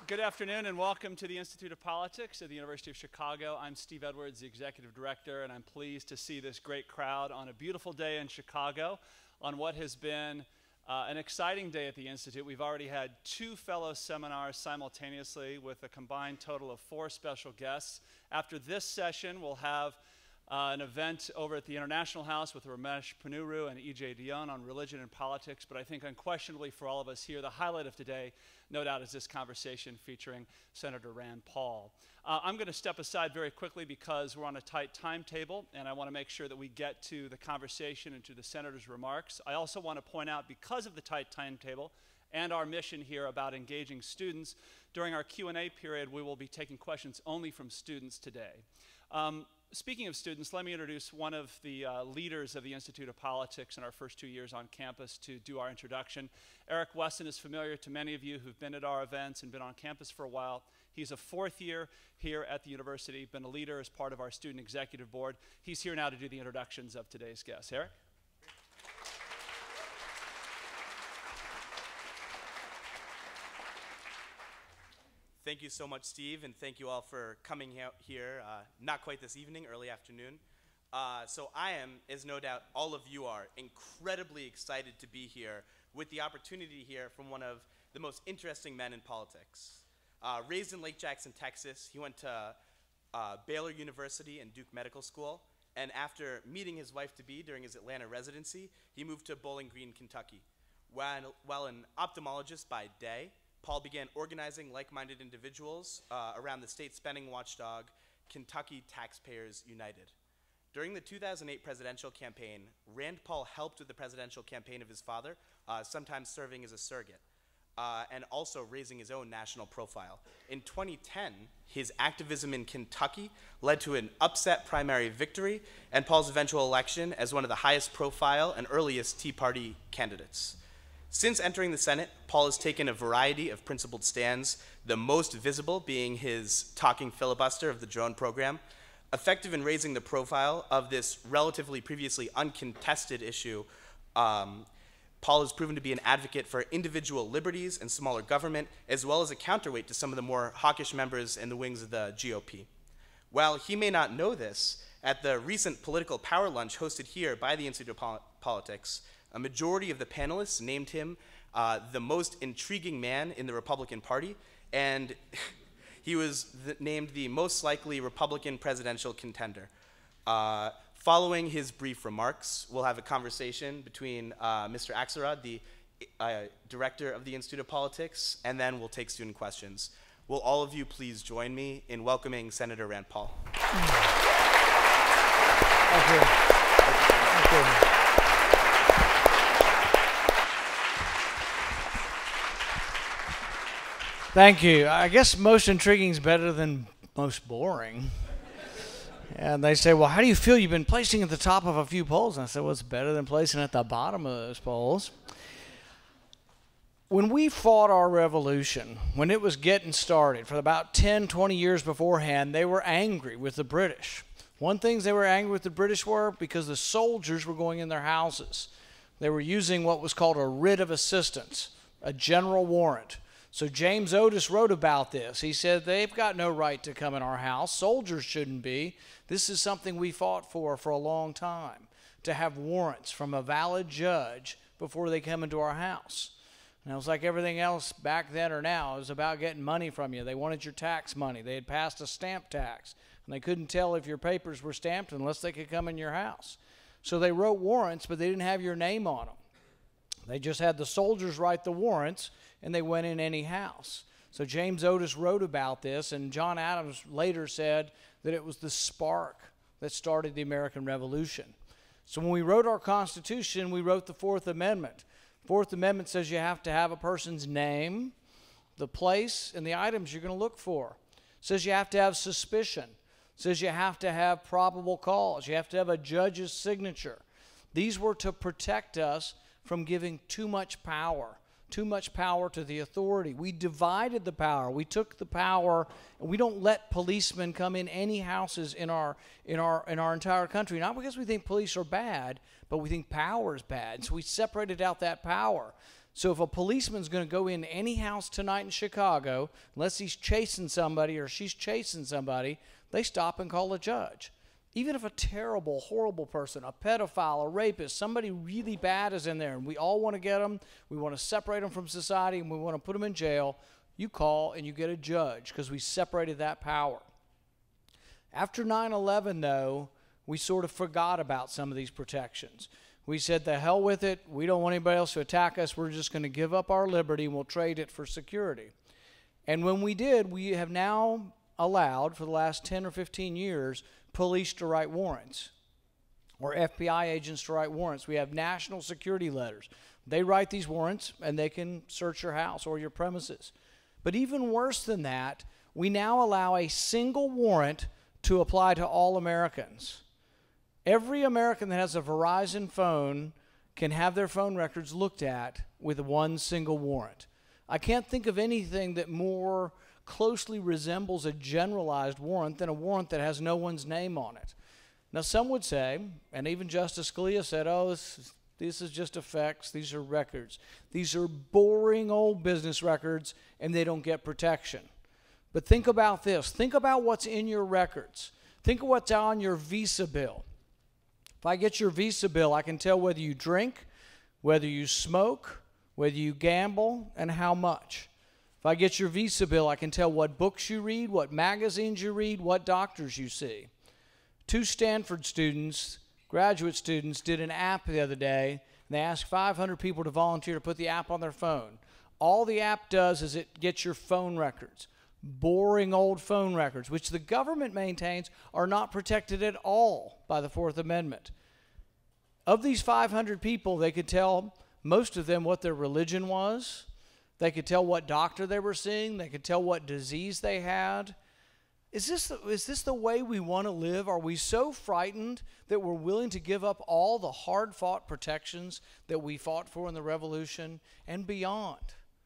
Good afternoon and welcome to the Institute of Politics at the University of Chicago. I'm Steve Edwards, the Executive Director, and I'm pleased to see this great crowd on a beautiful day in Chicago on what has been an exciting day at the Institute. We've already had 2 fellow seminars simultaneously with a combined total of 4 special guests. After this session, we'll have an event over at the International House with Ramesh Ponnuru and E.J. Dionne on religion and politics, but I think unquestionably for all of us here, the highlight of today, no doubt, is this conversation featuring Senator Rand Paul. I'm going to step aside very quickly because we're on a tight timetable, and I want to make sure that we get to the conversation and to the Senator's remarks. I also want to point out, because of the tight timetable and our mission here about engaging students, during our Q&A period, we will be taking questions only from students today. Speaking of students, let me introduce one of the leaders of the Institute of Politics in our first 2 years on campus to do our introduction. Eric Wesson is familiar to many of you who've been at our events and been on campus for a while. He's a 4th year here at the university, been a leader as part of our student executive board. He's here now to do the introductions of today's guests. Eric? Thank you so much, Steve, and thank you all for coming out here, not quite this evening, early afternoon. So I am, as no doubt all of you are, incredibly excited to be here with the opportunity to hear from one of the most interesting men in politics. Raised in Lake Jackson, Texas, he went to Baylor University and Duke Medical School, and after meeting his wife-to-be during his Atlanta residency, he moved to Bowling Green, Kentucky. While an ophthalmologist by day, Paul began organizing like-minded individuals around the state spending watchdog, Kentucky Taxpayers United. During the 2008 presidential campaign, Rand Paul helped with the presidential campaign of his father, sometimes serving as a surrogate, and also raising his own national profile. In 2010, his activism in Kentucky led to an upset primary victory and Paul's eventual election as one of the highest profile and earliest Tea Party candidates. Since entering the Senate, Paul has taken a variety of principled stands, the most visible being his talking filibuster of the drone program. Effective in raising the profile of this relatively previously uncontested issue, Paul has proven to be an advocate for individual liberties and smaller government, as well as a counterweight to some of the more hawkish members in the wings of the GOP. While he may not know this, at the recent political power lunch hosted here by the Institute of Politics, a majority of the panelists named him the most intriguing man in the Republican Party, and he was named the most likely Republican presidential contender. Following his brief remarks, we'll have a conversation between Mr. Axelrod, the director of the Institute of Politics, and then we'll take student questions. Will all of you please join me in welcoming Senator Rand Paul? Thank you. Thank you. Thank you. I guess most intriguing is better than most boring. And they say, well, how do you feel? You've been placing at the top of a few polls. And I said, well, it's better than placing at the bottom of those polls. When we fought our revolution, when it was getting started, for about 10, 20 years beforehand, they were angry with the British. One thing they were angry with the British were because the soldiers were going in their houses. They were using what was called a writ of assistance, a general warrant. So James Otis wrote about this. He said, they've got no right to come in our house. Soldiers shouldn't be. This is something we fought for a long time, to have warrants from a valid judge before they come into our house. And it was like everything else back then or now. It was about getting money from you. They wanted your tax money. They had passed a stamp tax, and they couldn't tell if your papers were stamped unless they could come in your house. So they wrote warrants, but they didn't have your name on them. They just had the soldiers write the warrants, and they went in any house. So James Otis wrote about this, and John Adams later said that it was the spark that started the American Revolution. So when we wrote our Constitution, we wrote the Fourth Amendment. Fourth Amendment says you have to have a person's name, the place, and the items you're going to look for. It says you have to have suspicion. It says you have to have probable cause. You have to have a judge's signature. These were to protect us from giving too much power to the authority. We divided the power. We took the power, and we don't let policemen come in any houses in our entire country. Not because we think police are bad, but we think power is bad. So we separated out that power. So if a policeman's going to go in any house tonight in Chicago, unless he's chasing somebody or she's chasing somebody, they stop and call a judge. Even if a terrible, horrible person, a pedophile, a rapist, somebody really bad is in there and we all want to get them, we want to separate them from society and we want to put them in jail, you call and you get a judge because we separated that power. After 9/11, though, we sort of forgot about some of these protections. We said, the hell with it. We don't want anybody else to attack us. We're just going to give up our liberty and we'll trade it for security. And when we did, we have now allowed, for the last 10 or 15 years, police to write warrants or FBI agents to write warrants. We have national security letters. They write these warrants and they can search your house or your premises. But even worse than that, we now allow a single warrant to apply to all Americans. Every American that has a Verizon phone can have their phone records looked at with one single warrant. I can't think of anything that more closely resembles a generalized warrant than a warrant that has no one's name on it. Now, some would say, and even Justice Scalia said, oh, this is just effects, these are records. These are boring old business records, and they don't get protection. But think about this. Think about what's in your records. Think of what's on your Visa bill. If I get your Visa bill, I can tell whether you drink, whether you smoke, whether you gamble, and how much. If I get your Visa bill, I can tell what books you read, what magazines you read, what doctors you see. 2 Stanford students, graduate students, did an app the other day, and they asked 500 people to volunteer to put the app on their phone. All the app does is it gets your phone records. Boring old phone records, which the government maintains are not protected at all by the Fourth Amendment. Of these 500 people, they could tell, most of them, what their religion was. They could tell what doctor they were seeing. They could tell what disease they had. Is this the way we want to live? Are we so frightened that we're willing to give up all the hard-fought protections that we fought for in the Revolution and beyond?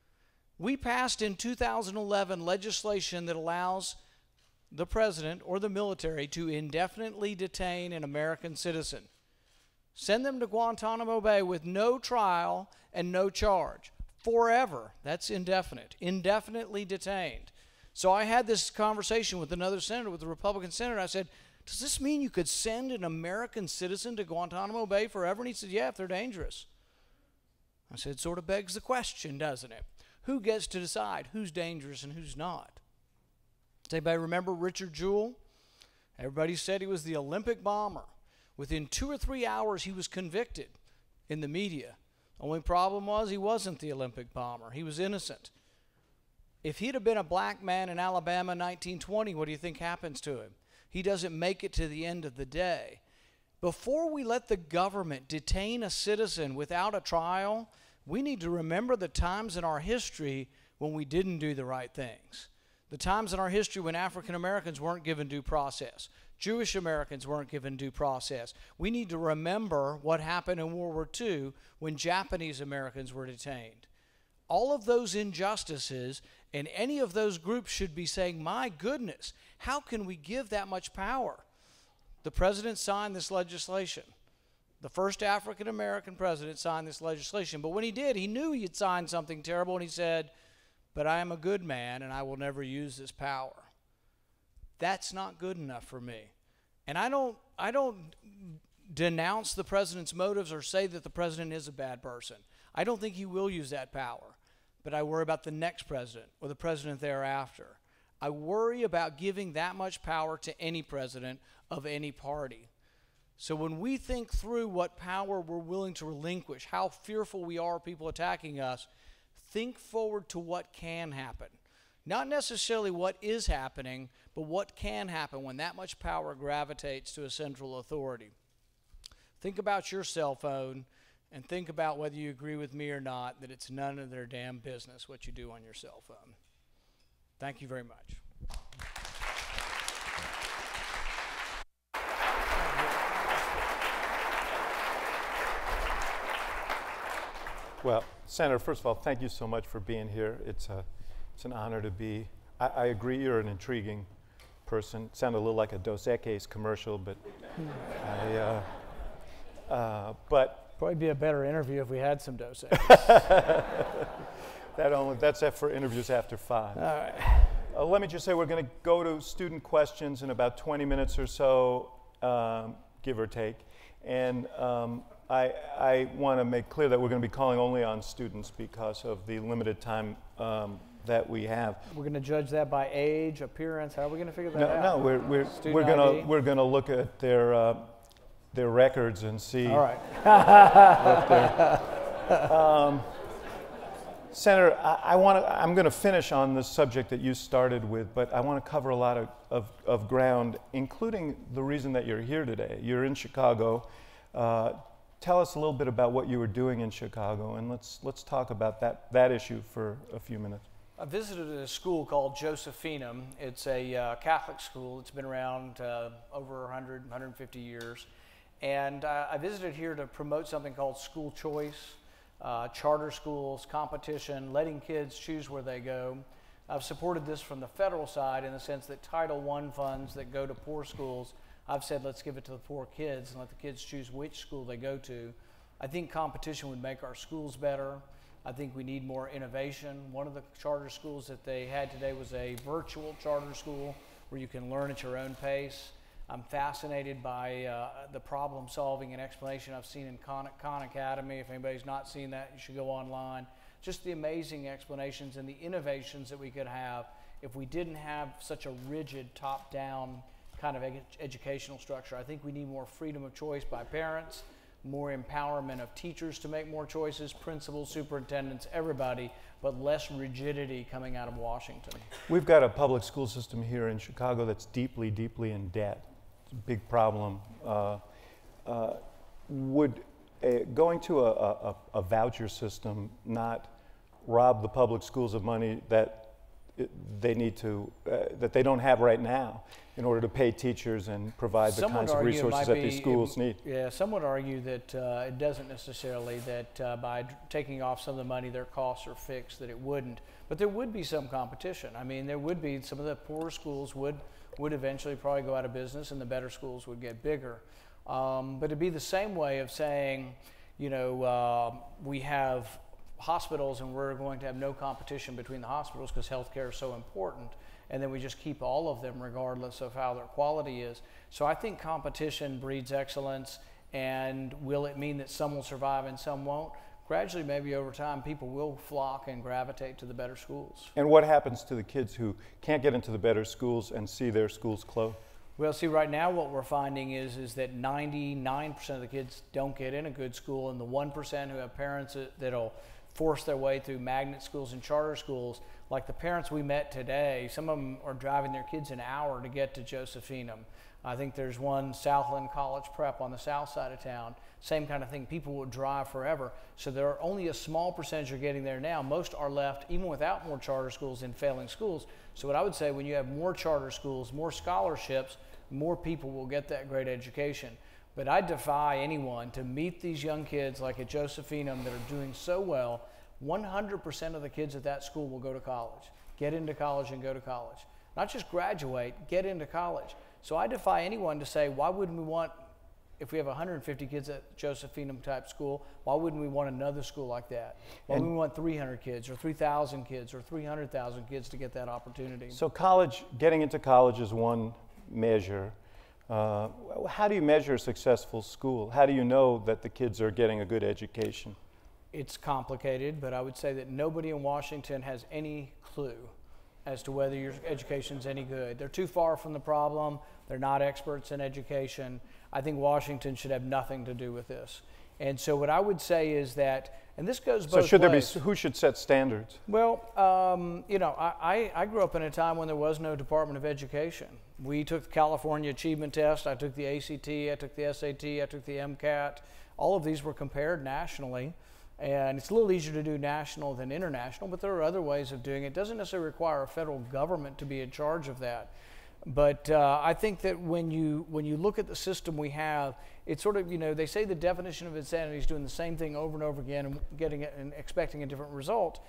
We passed in 2011 legislation that allows the president or the military to indefinitely detain an American citizen. Send them to Guantanamo Bay with no trial and no charge. Forever. That's indefinite. Indefinitely detained. So I had this conversation with another senator, with a Republican senator. I said, does this mean you could send an American citizen to Guantanamo Bay forever? And he said, yeah, if they're dangerous. I said, sort of begs the question, doesn't it? Who gets to decide who's dangerous and who's not? Does anybody remember Richard Jewell? Everybody said he was the Olympic bomber. Within 2 or 3 hours, he was convicted in the media. Only problem was he wasn't the Olympic bomber. He was innocent. If he'd have been a black man in Alabama in 1920, what do you think happens to him? He doesn't make it to the end of the day. Before we let the government detain a citizen without a trial, we need to remember the times in our history when we didn't do the right things. The times in our history when African Americans weren't given due process. Jewish Americans weren't given due process. We need to remember what happened in World War II when Japanese Americans were detained. All of those injustices, and any of those groups should be saying, my goodness, how can we give that much power? The president signed this legislation. The first African American president signed this legislation. But when he did, he knew he had signed something terrible, and he said, but I am a good man, and I will never use this power. That's not good enough for me. And I don't denounce the president's motives or say that the president is a bad person. I don't think he will use that power. But I worry about the next president or the president thereafter. I worry about giving that much power to any president of any party. So when we think through what power we're willing to relinquish, how fearful we are of people attacking us, think forward to what can happen. Not necessarily what is happening, but what can happen when that much power gravitates to a central authority. Think about your cell phone and think about whether you agree with me or not that it's none of their damn business what you do on your cell phone. Thank you very much. Well, Senator, first of all, thank you so much for being here. It's an honor to be. I agree you're an intriguing person. Sounded a little like a Dos Equis commercial, but Probably be a better interview if we had some Dos That's for interviews after 5. All right. Let me just say we're going to go to student questions in about 20 minutes or so, give or take. And I want to make clear that we're going to be calling only on students because of the limited time that we have. We're going to judge that by age, appearance. How are we going to figure that out? No, we're going to look at their records and see. All right. Senator, I'm going to finish on the subject that you started with, but I want to cover a lot of ground, including the reason that you're here today. You're in Chicago. Tell us a little bit about what you were doing in Chicago, and let's talk about that issue for a few minutes. I visited a school called Josephinum. It's a Catholic school. It's been around over 150 years. And I visited here to promote something called school choice, charter schools, competition, letting kids choose where they go. I've supported this from the federal side in the sense that Title I funds that go to poor schools, I've said let's give it to the poor kids and let the kids choose which school they go to. I think competition would make our schools better. I think we need more innovation. One of the charter schools that they had today was a virtual charter school where you can learn at your own pace. I'm fascinated by the problem solving and explanation I've seen in Khan Academy. If anybody's not seen that, you should go online. Just the amazing explanations and the innovations that we could have if we didn't have such a rigid top-down kind of educational structure. I think we need more freedom of choice by parents, more empowerment of teachers to make more choices, principals, superintendents, everybody, but less rigidity coming out of Washington. We've got a public school system here in Chicago that's deeply, deeply in debt. It's a big problem. Would going to a voucher system not rob the public schools of money that they need to, that they don't have right now in order to pay teachers and provide the kinds of resources that these schools need? Yeah, some would argue that it doesn't necessarily, that by taking off some of the money their costs are fixed, that it wouldn't. But there would be some competition. I mean, there would be, some of the poorer schools would eventually probably go out of business and the better schools would get bigger. But it'd be the same way of saying, you know, we have hospitals and we're going to have no competition between the hospitals because healthcare is so important, and then we just keep all of them regardless of how their quality is. So I think competition breeds excellence, and will it mean that some will survive and some won't? Gradually, maybe over time, people will flock and gravitate to the better schools. And what happens to the kids who can't get into the better schools and see their schools close? Well, see, right now what we're finding is that 99% of the kids don't get in a good school, and the 1% who have parents that'll force their way through magnet schools and charter schools, like the parents we met today, some of them are driving their kids an hour to get to Josephinum. I think there's one, Southland College Prep on the south side of town, same kind of thing. People will drive forever. So there are only a small percentage are getting there now. Most are left, even without more charter schools, in failing schools. So what I would say, when you have more charter schools, more scholarships, more people will get that great education. But I defy anyone to meet these young kids like at Josephinum that are doing so well. 100% of the kids at that school will go to college, get into college and go to college. Not just graduate, get into college. So I defy anyone to say, why wouldn't we want, if we have 150 kids at Josephinum type school, why wouldn't we want another school like that? Why wouldn't we want 300 kids or 3,000 kids or 300,000 kids to get that opportunity? So college, getting into college is one measure. How do you measure a successful school? How do you know that the kids are getting a good education? It's complicated, but I would say that nobody in Washington has any clue as to whether your education's any good. They're too far from the problem. They're not experts in education. I think Washington should have nothing to do with this. And so what I would say is that, and this goes both ways. So should there be, who should set standards? Well, you know, I grew up in a time when there was no Department of Education. We took the California Achievement Test, I took the ACT, I took the SAT, I took the MCAT. All of these were compared nationally. And it's a little easier to do national than international, but there are other ways of doing it. It doesn't necessarily require a federal government to be in charge of that. But I think that when you look at the system we have, it's sort of, you know, they say the definition of insanity is doing the same thing over and over again and getting it and expecting a different result.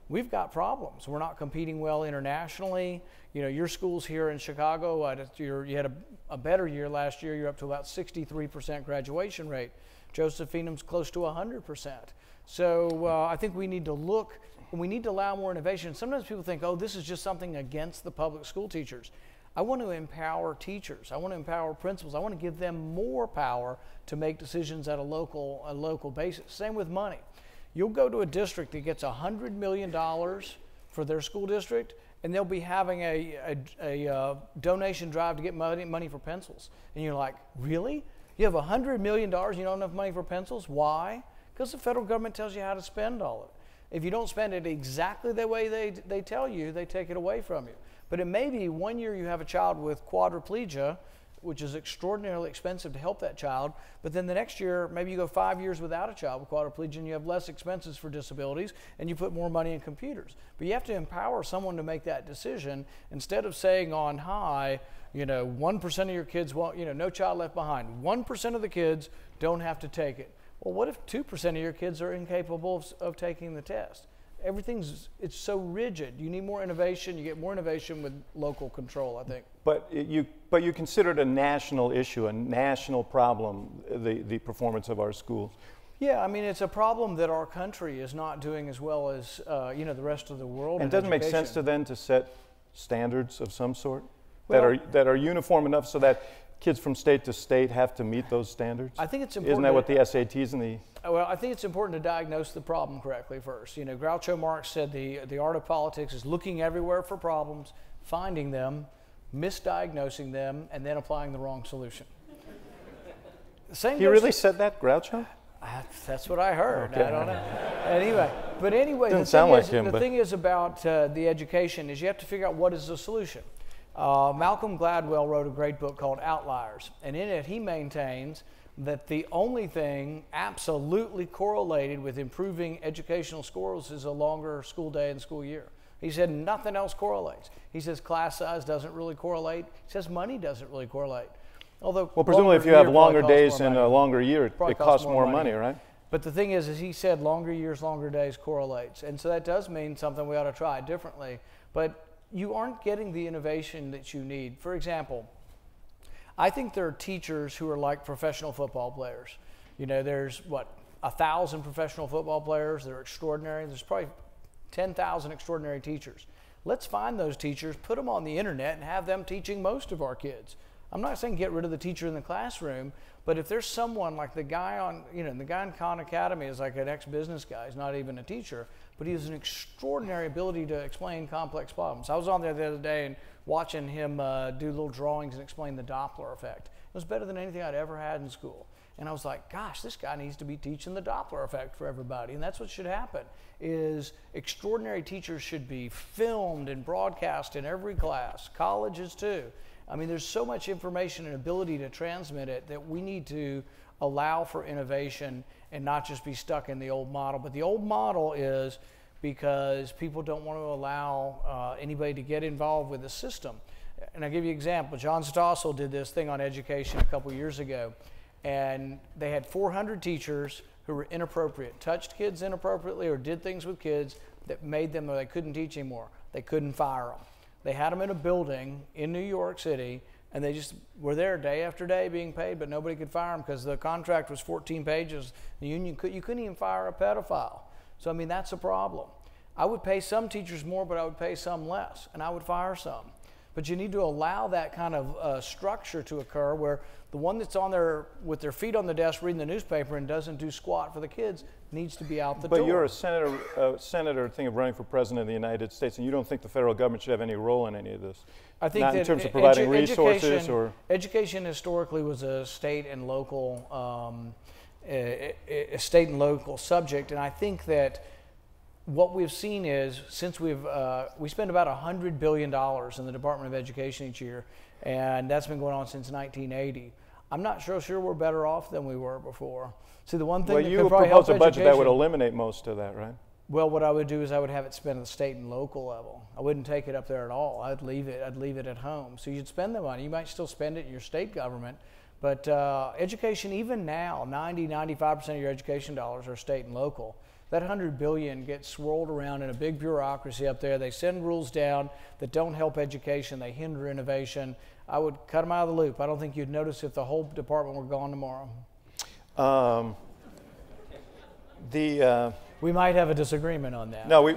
we've got problems. We're not competing well internationally. You know, your school's here in Chicago, you had a better year last year. You're up to about 63% graduation rate. Josephinum's close to 100%. So I think we need to look, we need to allow more innovation. Sometimes people think, oh, this is just something against the public school teachers. I want to empower teachers. I want to empower principals. I want to give them more power to make decisions at a local basis. Same with money. You'll go to a district that gets $100 million for their school district, and they'll be having a donation drive to get money for pencils. And you're like, really? You have $100 million, you don't have enough money for pencils? Why? Because the federal government tells you how to spend all of it. If you don't spend it exactly the way they tell you, they take it away from you. But it may be one year you have a child with quadriplegia, which is extraordinarily expensive to help that child, but then the next year, maybe you go 5 years without a child with quadriplegia and you have less expenses for disabilities and you put more money in computers. But you have to empower someone to make that decision instead of saying on high, you know, 1% of your kids won't, you know, no child left behind. 1% of the kids don't have to take it. Well, what if 2% of your kids are incapable of taking the test? It's so rigid. You need more innovation. You get more innovation with local control, I think. But you consider it a national issue, a national problem, the performance of our schools. Yeah, I mean, it's a problem that our country is not doing as well as you know, the rest of the world. And it doesn't make sense to set standards of some sort Well, that are uniform enough so that kids from state to state have to meet those standards? I think it's important. Isn't that what the SATs and the... Well, I think it's important to diagnose the problem correctly first. You know, Groucho Marx said the art of politics is looking everywhere for problems, finding them, misdiagnosing them, and then applying the wrong solution. He really said that, Groucho? That's what I heard. Okay. I don't know. Anyway, Doesn't sound like him. The thing is about the education is you have to figure out what is the solution. Malcolm Gladwell wrote a great book called Outliers, and in it he maintains that the only thing absolutely correlated with improving educational scores is a longer school day and school year. He said nothing else correlates. He says class size doesn't really correlate. He says money doesn't really correlate. Although, well, presumably if you have longer days and a longer year, it costs more money, right? But the thing is he said longer years, longer days correlates. And so that does mean something we ought to try differently. But you aren't getting the innovation that you need. For example, I think there are teachers who are like professional football players. You know, there's, 1,000 professional football players. They're extraordinary. There's probably 10,000 extraordinary teachers. Let's find those teachers, put them on the internet, and have them teaching most of our kids. I'm not saying get rid of the teacher in the classroom, but if there's someone like the guy on, you know, the guy in Khan Academy is like an ex-business guy. He's not even a teacher, but he has an extraordinary ability to explain complex problems. I was on there the other day and watching him do little drawings and explain the Doppler effect. It was better than anything I'd ever had in school. And I was like, gosh, this guy needs to be teaching the Doppler effect for everybody. And that's what should happen, is extraordinary teachers should be filmed and broadcast in every class, colleges too. I mean, there's so much information and ability to transmit it that we need to allow for innovation and not just be stuck in the old model. But the old model is because people don't want to allow anybody to get involved with the system. And I'll give you an example. John Stossel did this thing on education a couple years ago, and they had 400 teachers who were inappropriate, touched kids inappropriately or did things with kids that made them, or they couldn't teach anymore. They couldn't fire them. They had them in a building in New York City, and they just were there day after day being paid, but nobody could fire them because the contract was 14 pages. The union you couldn't even fire a pedophile. So, I mean, that's a problem. I would pay some teachers more, but I would pay some less, and I would fire some. But you need to allow that kind of structure to occur where the one that's on there with their feet on the desk reading the newspaper and doesn't do squat for the kids needs to be out the door. But you're a senator thinking of running for president of the United States, and you don't think the federal government should have any role in any of this? I think not that in terms of providing resources education historically was a state and local subject, and I think that what we've seen is, since we spend about $100 billion in the Department of Education each year, and that's been going on since 1980. I'm not sure we're better off than we were before. See, the one thing that could probably help you propose a budget that would eliminate most of that, right? Well, what I would do is I would have it spent at the state and local level. I wouldn't take it up there at all. I'd leave it at home. So you'd spend the money. You might still spend it in your state government, but education, even now, 90-95% of your education dollars are state and local. That $100 billion gets swirled around in a big bureaucracy up there. They send rules down that don't help education. They hinder innovation. I would cut them out of the loop. I don't think you'd notice if the whole department were gone tomorrow. We might have a disagreement on that. No,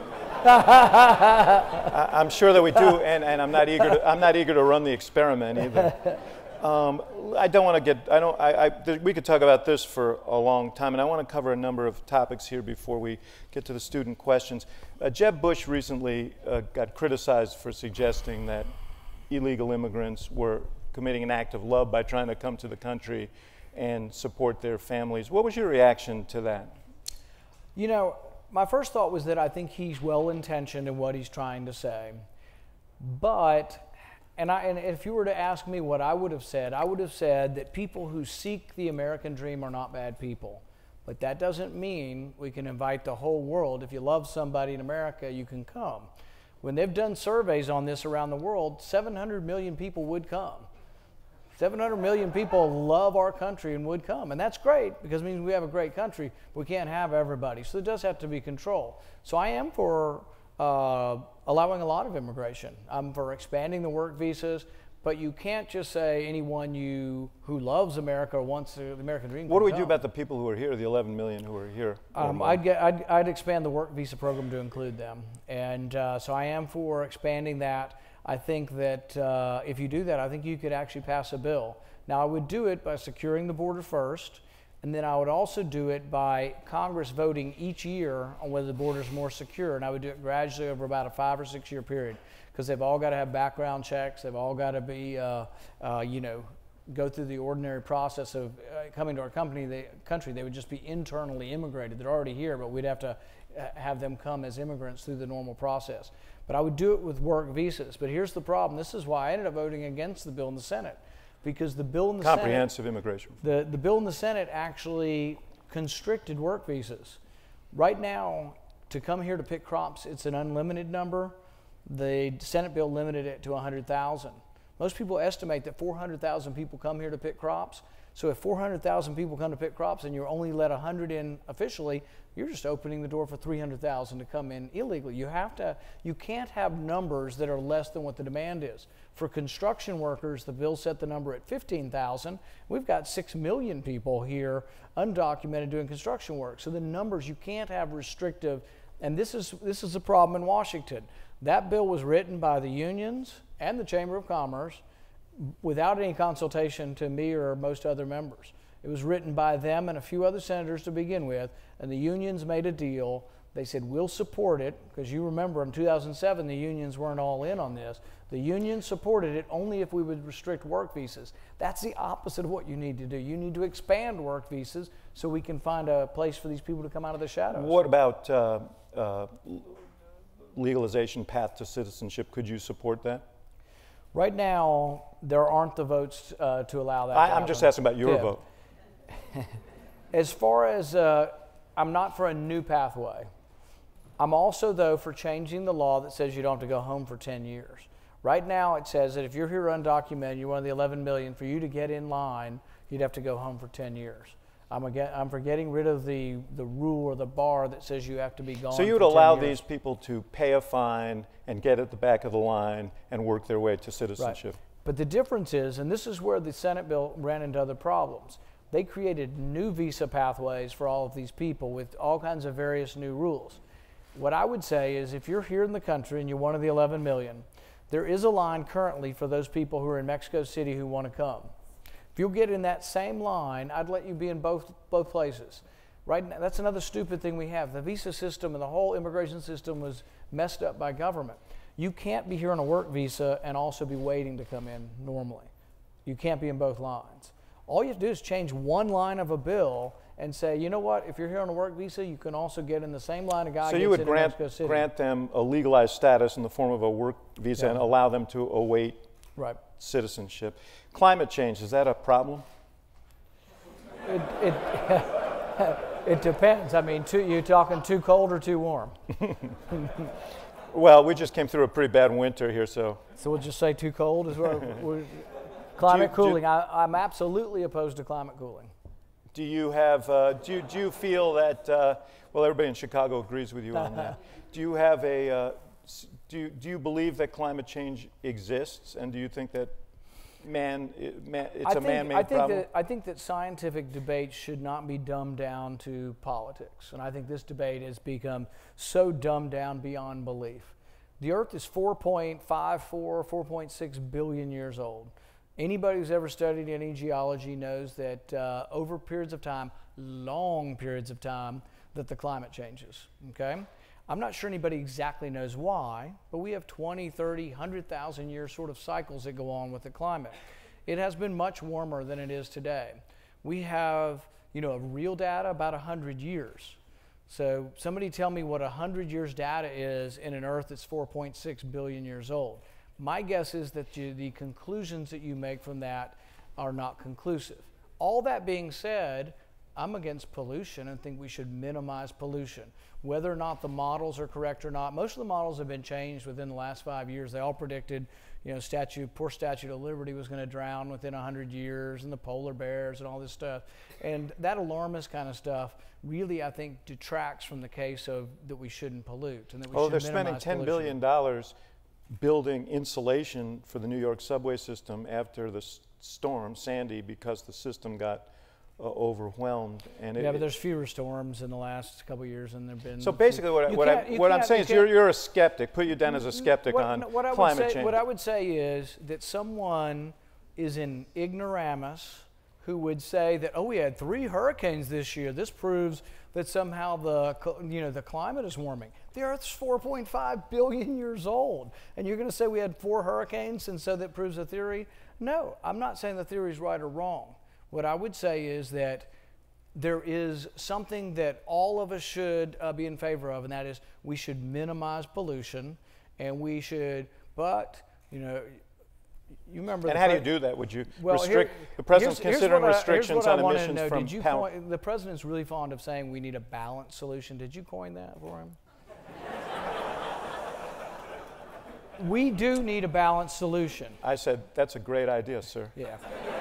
I'm sure that we do, and I'm not eager to run the experiment either. I don't want to get. We could talk about this for a long time, and I want to cover a number of topics here before we get to the student questions. Jeb Bush recently got criticized for suggesting that illegal immigrants were committing an act of love by trying to come to the country and support their families. What was your reaction to that? You know, my first thought was that I think he's well-intentioned in what he's trying to say. But, and if you were to ask me what I would have said that people who seek the American dream are not bad people. But that doesn't mean we can invite the whole world. If you love somebody in America, you can come. When they've done surveys on this around the world, 700 million people would come. 700 million people love our country and would come. And that's great because it means we have a great country. We can't have everybody. So there does have to be control. So I am for allowing a lot of immigration. I'm for expanding the work visas. But you can't just say anyone who loves America or wants the American dream. What do we do about the people who are here, the 11 million who are here? I'd expand the work visa program to include them. And so I am for expanding that. I think that if you do that, I think you could actually pass a bill. Now, I would do it by securing the border first, and then I would also do it by Congress voting each year on whether the border is more secure, and I would do it gradually over about a 5 or 6 year period, because they've all got to have background checks, they've all got to be, go through the ordinary process of coming to our country. They would just be internally immigrated. They're already here, but we'd have to have them come as immigrants through the normal process. But I would do it with work visas. But here's the problem. This is why I ended up voting against the bill in the Senate. Because the bill in the comprehensive immigration. The bill in the Senate actually constricted work visas. Right now, to come here to pick crops, it's an unlimited number. The Senate bill limited it to 100,000. Most people estimate that 400,000 people come here to pick crops. So if 400,000 people come to pick crops and you're only let 100 in officially, you're just opening the door for 300,000 to come in illegally. You can't have numbers that are less than what the demand is. For construction workers, the bill set the number at 15,000. We've got 6 million people here undocumented doing construction work. So the numbers, you can't have restrictive, and this is a problem in Washington. That bill was written by the unions and the Chamber of Commerce without any consultation to me or most other members. It was written by them and a few other senators to begin with, and the unions made a deal. They said, we'll support it, because you remember in 2007, the unions weren't all in on this. The unions supported it only if we would restrict work visas. That's the opposite of what you need to do. You need to expand work visas so we can find a place for these people to come out of the shadows. What about legalization path to citizenship? Could you support that? Right now, there aren't the votes to allow that. I'm just asking about your vote. As far as, I'm not for a new pathway. I'm also, though, for changing the law that says you don't have to go home for 10 years. Right now, it says that if you're here undocumented, you're one of the 11 million, for you to get in line, you'd have to go home for 10 years. I'm for getting rid of the rule or the bar that says you have to be gone. So you would allow these people to pay a fine and get at the back of the line and work their way to citizenship. Right. But the difference is, and this is where the Senate bill ran into other problems, they created new visa pathways for all of these people with all kinds of various new rules. What I would say is, if you're here in the country and you're one of the 11 million, there is a line currently for those people who are in Mexico City who want to come. If you'll get in that same line, I'd let you be in both places. Right now, that's another stupid thing we have. The visa system and the whole immigration system was messed up by government. You can't be here on a work visa and also be waiting to come in normally. You can't be in both lines. All you have to do is change one line of a bill and say, you know what, if you're here on a work visa, you can also get in the same line of guy. So you would grant them a legalized status in the form of a work visa and allow them to await citizenship. Climate change, is that a problem? It depends. I mean, you're talking too cold or too warm? Well, we just came through a pretty bad winter here, so. So we'll just say too cold as well. Climate cooling. I'm absolutely opposed to climate cooling. Do you have, do you feel that, well, everybody in Chicago agrees with you on that. Do you have a, do you believe that climate change exists, and do you think that it's a man-made problem? I think that scientific debate should not be dumbed down to politics, and I think this debate has become so dumbed down beyond belief. The Earth is 4.54, 4.6 billion years old. Anybody who's ever studied any geology knows that over periods of time, long periods of time, that the climate changes, okay? I'm not sure anybody exactly knows why, but we have 20, 30, 100,000 year sort of cycles that go on with the climate. It has been much warmer than it is today. We have, you know, real data about 100 years. So somebody tell me what 100 years data is in an Earth that's 4.6 billion years old. My guess is that the conclusions that you make from that are not conclusive. All that being said, I'm against pollution and think we should minimize pollution. Whether or not the models are correct or not, most of the models have been changed within the last 5 years. They all predicted, you know, poor Statue of Liberty was going to drown within 100 years, and the polar bears and all this stuff. And that alarmist kind of stuff really, I think, detracts from the case of that we shouldn't pollute and that we should minimize pollution. They're spending $10 billion building insulation for the New York subway system after the storm, Sandy, because the system got overwhelmed. And yeah, but there's fewer storms in the last couple of years than there've been. So basically what I'm saying is you're a skeptic. Put you down as a skeptic on climate change. What I would say is that someone is an ignoramus who would say that, oh, we had 3 hurricanes this year. This proves that somehow the climate is warming. The Earth's 4.5 billion years old, and you're going to say we had 4 hurricanes, and so that proves a theory? No, I'm not saying the theory is right or wrong. What I would say is that there is something that all of us should be in favor of, and that is we should minimize pollution, and we should, but, you know, you remember. And how do you do that? Would you restrict? The president's considering restrictions on emissions from power. The president's really fond of saying we need a balanced solution. Did you coin that for him? We do need a balanced solution. I said that's a great idea, sir. Yeah.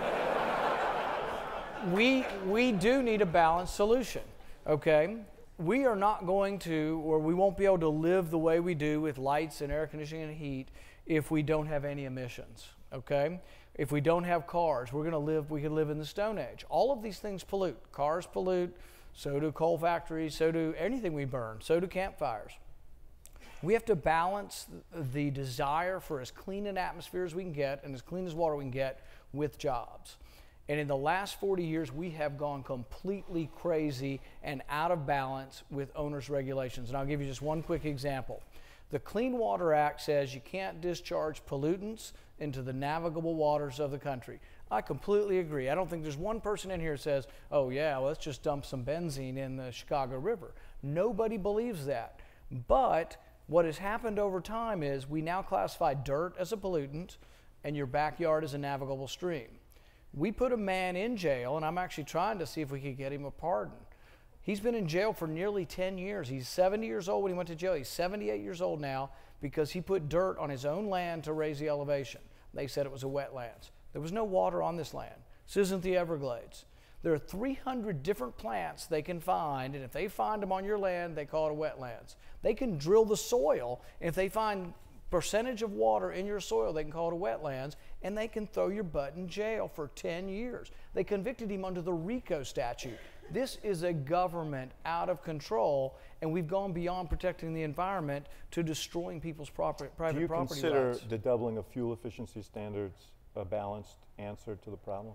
We do need a balanced solution. Okay. We are not going to, or we won't be able to live the way we do with lights and air conditioning and heat if we don't have any emissions, okay? If we don't have cars, we could live in the Stone Age. All of these things pollute. Cars pollute, so do coal factories, so do anything we burn, so do campfires. We have to balance the desire for as clean an atmosphere as we can get and as clean as water we can get with jobs. And in the last 40 years, we have gone completely crazy and out of balance with owners' regulations. And I'll give you just one quick example. The Clean Water Act says you can't discharge pollutants into the navigable waters of the country. I completely agree. I don't think there's one person in here who says, oh yeah, well, let's just dump some benzene in the Chicago River. Nobody believes that. But what has happened over time is we now classify dirt as a pollutant and your backyard as a navigable stream. We put a man in jail, and I'm actually trying to see if we could get him a pardon. He's been in jail for nearly 10 years. He's 70 years old when he went to jail. He's 78 years old now because he put dirt on his own land to raise the elevation. They said it was a wetlands. There was no water on this land. This isn't the Everglades. There are 300 different plants they can find, and if they find them on your land, they call it a wetlands. They can drill the soil, and if they find percentage of water in your soil, they can call it a wetlands, and they can throw your butt in jail for 10 years. They convicted him under the RICO statute. This is a government out of control, and we've gone beyond protecting the environment to destroying people's private property rights. Do you consider the doubling of fuel efficiency standards a balanced answer to the problem?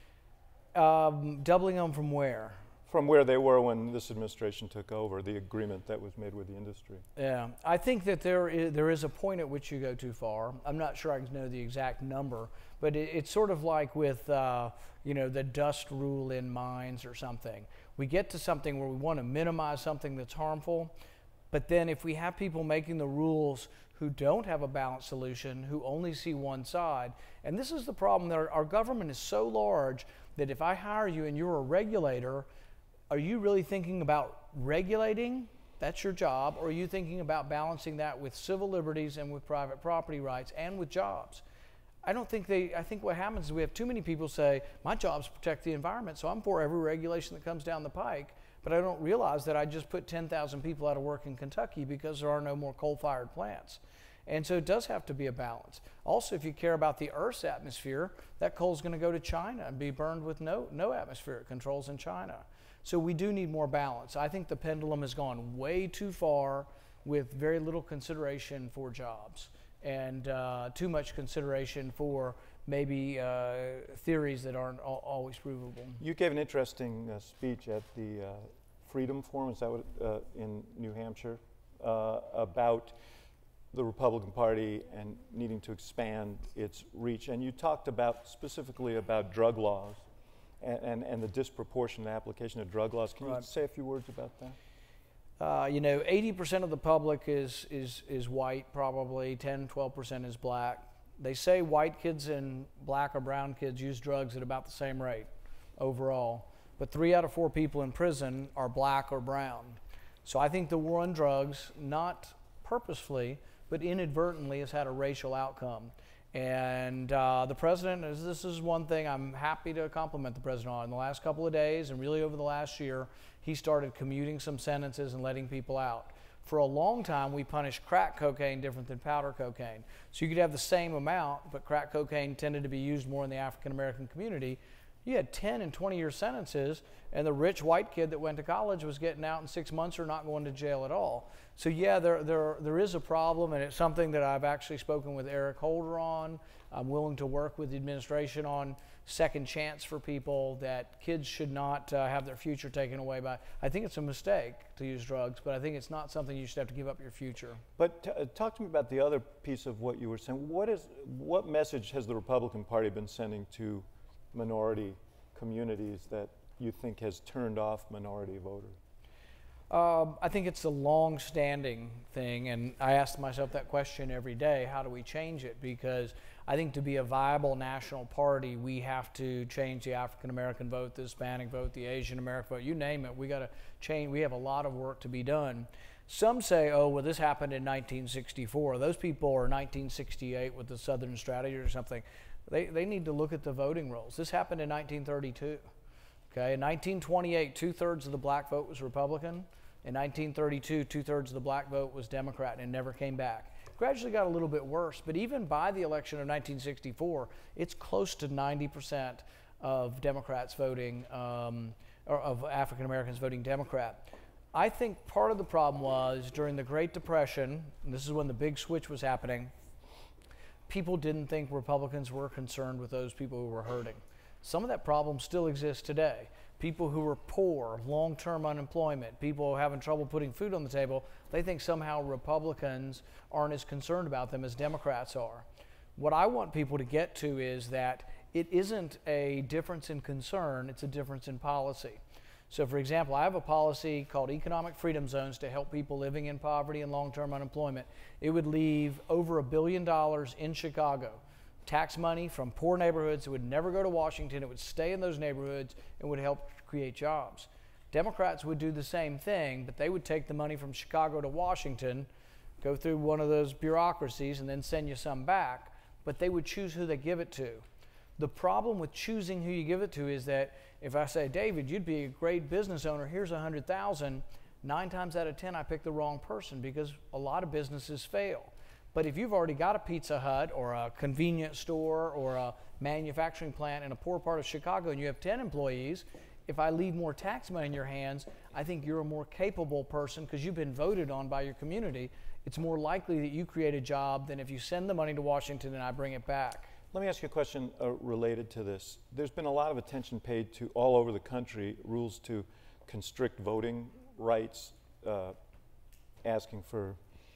Doubling them from where? From where they were when this administration took over, the agreement that was made with the industry. Yeah, I think that there is a point at which you go too far. I'm not sure I know the exact number, but it's sort of like with you know, the dust rule in mines or something. We get to something where we want to minimize something that's harmful, but then if we have people making the rules who don't have a balanced solution, who only see one side, and this is the problem, that our government is so large that if I hire you and you're a regulator, are you really thinking about regulating? That's your job. Or are you thinking about balancing that with civil liberties and with private property rights and with jobs? I don't think they, I think what happens is we have too many people say, my job's to protect the environment, so I'm for every regulation that comes down the pike, but I don't realize that I just put 10,000 people out of work in Kentucky because there are no more coal-fired plants. And so it does have to be a balance. Also, if you care about the Earth's atmosphere, that coal's going to go to China and be burned with no atmospheric controls in China. So we do need more balance. I think the pendulum has gone way too far with very little consideration for jobs and too much consideration for maybe theories that aren't always provable. You gave an interesting speech at the Freedom Forum, is that what, in New Hampshire, about the Republican Party and needing to expand its reach. And you talked about specifically about drug laws and the disproportionate application of drug laws. Can you say a few words about that? You know, 80% of the public is white, probably 10, 12% is black. They say white kids and black or brown kids use drugs at about the same rate overall, but 3 out of 4 people in prison are black or brown. So I think the war on drugs, not purposefully, but inadvertently has had a racial outcome. And the president, this is one thing I'm happy to compliment the president on. In the last couple of days and really over the last year, he started commuting some sentences and letting people out. For a long time, we punished crack cocaine different than powder cocaine. So you could have the same amount, but crack cocaine tended to be used more in the African American community. You had 10 and 20-year sentences, and the rich white kid that went to college was getting out in 6 months or not going to jail at all. So yeah, there is a problem, and it's something that I've actually spoken with Eric Holder on. I'm willing to work with the administration on second chance for people, that kids should not have their future taken away by. I think it's a mistake to use drugs, but I think it's not something you should have to give up your future. But talk to me about the other piece of what you were saying. What message has the Republican Party been sending to minority communities that you think has turned off minority voters? I think it's a long-standing thing, and I ask myself that question every day, how do we change it? Because I think to be a viable national party, we have to change the African-American vote, the Hispanic vote, the Asian-American vote, you name it. We got to change. We have a lot of work to be done. Some say, oh, well, this happened in 1964. Those people are 1968 with the Southern Strategy or something. They need to look at the voting rolls. This happened in 1932. Okay, in 1928, 2/3 of the black vote was Republican. In 1932, 2/3 of the black vote was Democrat, and it never came back. Gradually got a little bit worse, but even by the election of 1964, it's close to 90% of Democrats voting, or of African Americans voting Democrat. I think part of the problem was during the Great Depression, and this is when the big switch was happening, people didn't think Republicans were concerned with those people who were hurting. Some of that problem still exists today. People who are poor, long-term unemployment, people having trouble putting food on the table, they think somehow Republicans aren't as concerned about them as Democrats are. What I want people to get to is that it isn't a difference in concern, it's a difference in policy. So for example, I have a policy called economic freedom zones to help people living in poverty and long-term unemployment. It would leave over $1 billion in Chicago. Tax money from poor neighborhoods. It would never go to Washington. It would stay in those neighborhoods and would help create jobs. Democrats would do the same thing, but they would take the money from Chicago to Washington, go through one of those bureaucracies, and then send you some back, but they would choose who they give it to. The problem with choosing who you give it to is that if I say, David, you'd be a great business owner, here's $100,000, 9 times out of 10 I pick the wrong person because a lot of businesses fail. But if you've already got a Pizza Hut or a convenience store or a manufacturing plant in a poor part of Chicago and you have 10 employees, if I leave more tax money in your hands, I think you're a more capable person because you've been voted on by your community. It's more likely that you create a job than if you send the money to Washington and I bring it back. Let me ask you a question related to this. There's been a lot of attention paid to, all over the country, rules to constrict voting rights, asking for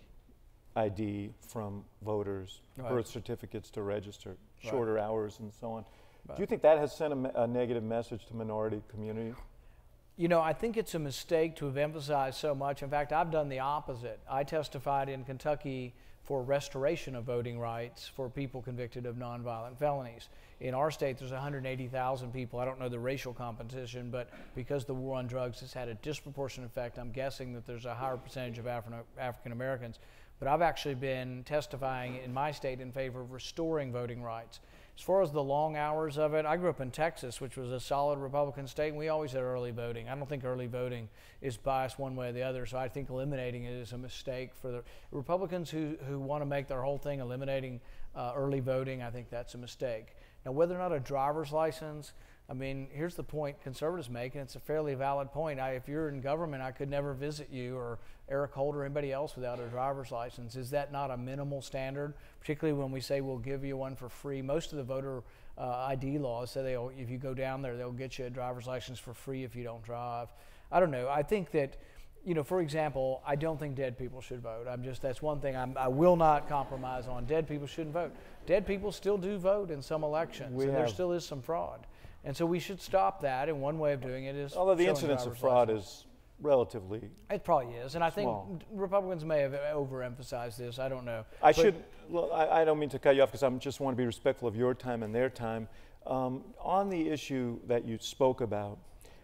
ID from voters, birth certificates to register, shorter hours and so on. Do you think that has sent a negative message to minority communities? You know, I think it's a mistake to have emphasized so much. In fact, I've done the opposite. I testified in Kentucky for restoration of voting rights for people convicted of nonviolent felonies. In our state, there's 180,000 people. I don't know the racial competition, but because the war on drugs has had a disproportionate effect, I'm guessing that there's a higher percentage of African Americans. but I've actually been testifying in my state in favor of restoring voting rights. As far as the long hours of it, I grew up in Texas, which was a solid Republican state, and we always had early voting. I don't think early voting is biased one way or the other, so I think eliminating it is a mistake for the Republicans who want to make their whole thing eliminating early voting. I think that's a mistake. Now, whether or not a driver's license, I mean, here's the point conservatives make, and it's a fairly valid point. If you're in government, I could never visit you or Eric Holder or anybody else without a driver's license. Is that not a minimal standard, particularly when we say we'll give you one for free? Most of the voter ID laws say if you go down there, they'll get you a driver's license for free if you don't drive. I don't know. I think that, for example, I don't think dead people should vote. That's one thing I will not compromise on. Dead people shouldn't vote. Dead people still do vote in some elections, and there still is some fraud. And so we should stop that, and one way of doing it is although the incidence of fraud is relatively it probably is, and I think small. Republicans may have overemphasized this. I don't know. I don't mean to cut you off because I just want to be respectful of your time and their time. On the issue that you spoke about,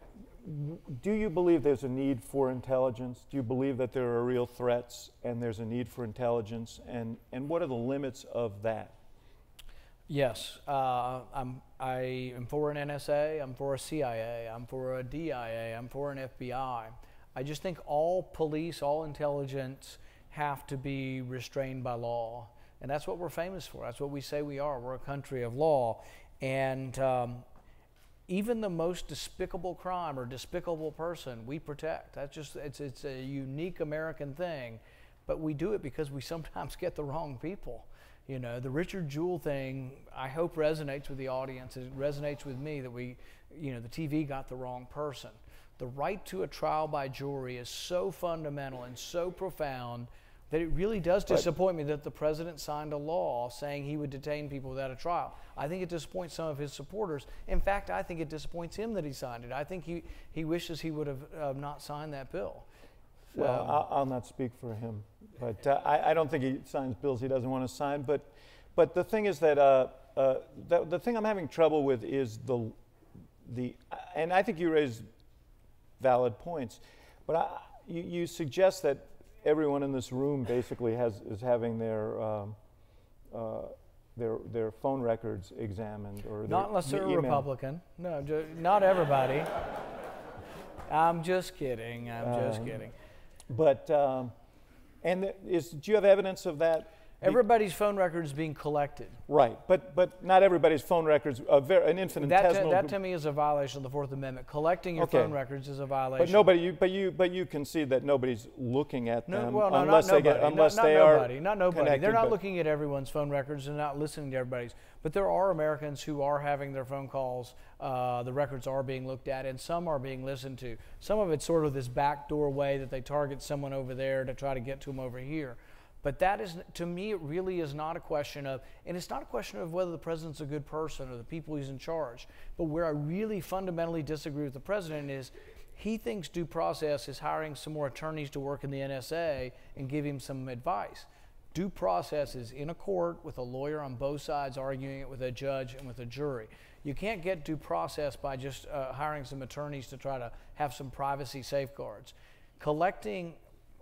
do you believe there's a need for intelligence? Do you believe that there are real threats and there's a need for intelligence? And what are the limits of that? Yes, I am for an NSA, I'm for a CIA, I'm for a DIA, I'm for an FBI. I just think all police, all intelligence have to be restrained by law. And that's what we're famous for. That's what we say we are. We're a country of law. And even the most despicable crime or despicable person, we protect. It's a unique American thing. But we do it because we sometimes get the wrong people. The Richard Jewell thing, I hope resonates with the audience. It resonates with me that the TV got the wrong person. The right to a trial by jury is so fundamental and so profound that it really does disappoint me that the president signed a law saying he would detain people without a trial. I think it disappoints some of his supporters. In fact, I think it disappoints him that he signed it. I think he wishes he would have not signed that bill. Well, I'll not speak for him, but I don't think he signs bills he doesn't want to sign. But the thing is that the thing I'm having trouble with is and I think you raise valid points, but you suggest that everyone in this room basically is having their phone records examined, or not unless they're a Republican. No, not everybody. I'm just kidding. I'm just kidding. But do you have evidence of that? Everybody's phone record is being collected. Right, but not everybody's phone records. An infinitesimal. That to me is a violation of the Fourth Amendment. Collecting your phone records is a violation. But you concede that nobody's looking at them unless they are not nobody. They're not looking at everyone's phone records and not listening to everybody's. But there are Americans who are having their phone calls. The records are being looked at, and some are being listened to. Some of it's sort of this backdoor way that they target someone over there to try to get to them over here. But that is, to me, it really is not a question of, and it's not a question of whether the president's a good person or the people he's in charge. But where I really fundamentally disagree with the president is he thinks due process is hiring some more attorneys to work in the NSA and give him some advice. Due process is in a court with a lawyer on both sides arguing it with a judge and with a jury. You can't get due process by just hiring some attorneys to try to have some privacy safeguards. Collecting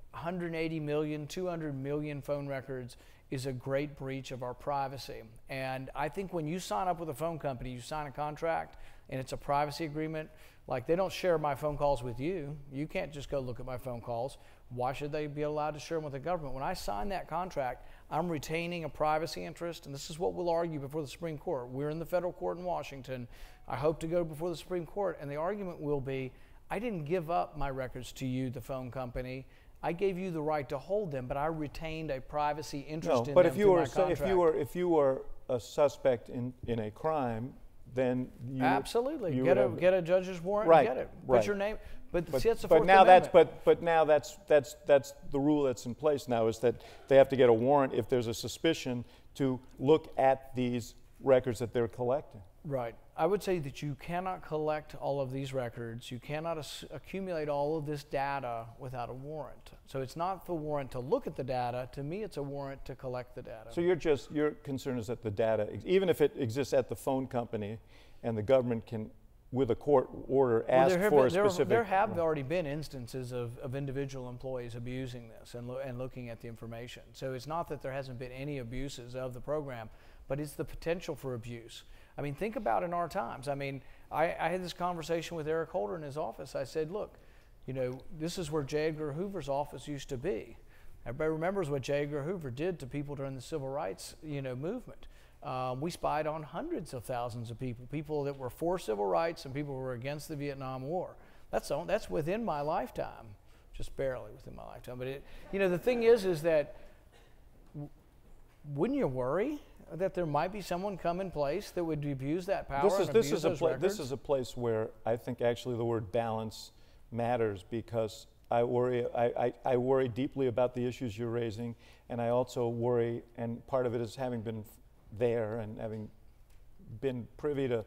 180 million, 200 million phone records is a great breach of our privacy. And I think when you sign up with a phone company, you sign a contract and it's a privacy agreement. Like, they don't share my phone calls with you. You can't just go look at my phone calls. Why should they be allowed to share them with the government? When I sign that contract, I'm retaining a privacy interest, and this is what we'll argue before the Supreme Court. We're in the federal court in Washington. I hope to go before the Supreme Court, and the argument will be, I didn't give up my records to you, the phone company. I gave you the right to hold them, but I retained a privacy interest in them through my contract. If you were a suspect in a crime, then you absolutely you get a judge's warrant and get it. Put your name. But see, that's the Fourth Amendment. Now that's the rule that's in place now, is that they have to get a warrant if there's a suspicion to look at these records that they're collecting. Right. I would say that you cannot collect all of these records. You cannot accumulate all of this data without a warrant. So it's not the warrant to look at the data. To me, it's a warrant to collect the data. So your concern is that the data, even if it exists at the phone company and the government can with a court order, ask for a specific... There have already been instances of individual employees abusing this and looking at the information. So it's not that there hasn't been any abuses of the program, but it's the potential for abuse. I mean, think about in our times. I mean, I had this conversation with Eric Holder in his office. I said, look, you know, this is where J. Edgar Hoover's office used to be. Everybody remembers what J. Edgar Hoover did to people during the civil rights, you know, movement. We spied on hundreds of thousands of people that were for civil rights and people who were against the Vietnam War. That's within my lifetime, just barely within my lifetime. But it, you know, the thing is that wouldn't you worry that there might be someone come in place that would abuse that power and abuse those records? This is a place where I think actually the word balance matters, because I worry deeply about the issues you're raising, and I also worry, and part of it is having been there and having been privy to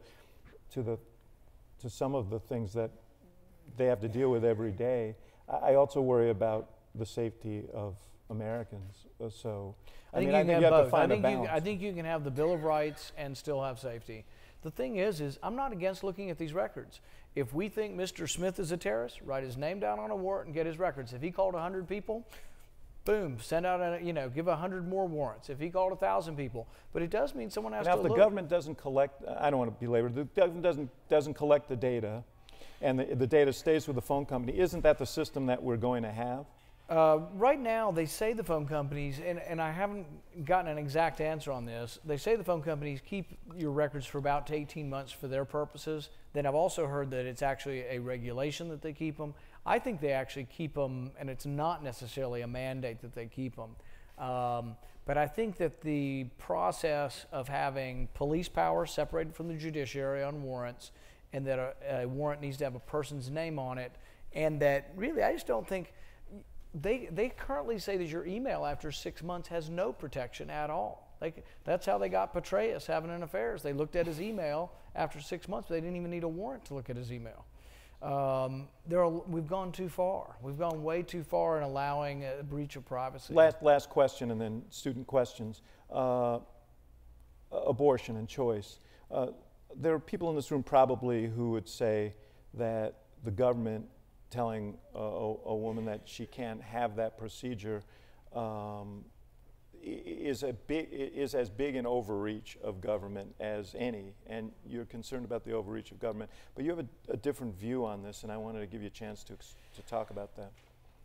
some of the things that they have to deal with every day. I also worry about the safety of Americans. So I think you have to find a balance. I think you can have the Bill of Rights and still have safety. The thing is I'm not against looking at these records. If we think Mr. Smith is a terrorist, write his name down on a warrant and get his records. If he called 100 people, boom, send out give 100 more warrants. If he called 1,000 people, but it does mean someone has to look. Now, if the government doesn't collect, I don't want to belabor, the government doesn't collect the data, and the data stays with the phone company, isn't that the system that we're going to have? Right now, they say the phone companies, and I haven't gotten an exact answer on this, they say the phone companies keep your records for about 18 months for their purposes. Then I've also heard that it's actually a regulation that they keep them. I think they actually keep them, and it's not necessarily a mandate that they keep them. But I think that the process of having police power separated from the judiciary on warrants, and that a warrant needs to have a person's name on it, and that really I just don't think, they currently say that your email after 6 months has no protection at all. That's how they got Petraeus having an affair. They looked at his email after 6 months, but they didn't even need a warrant to look at his email. We've gone too far. We've gone way too far in allowing a breach of privacy. Last question, and then student questions. Abortion and choice. There are people in this room probably who would say that the government telling a woman that she can't have that procedure is as big an overreach of government as any, and you're concerned about the overreach of government, but you have a different view on this, and I wanted to give you a chance to talk about that.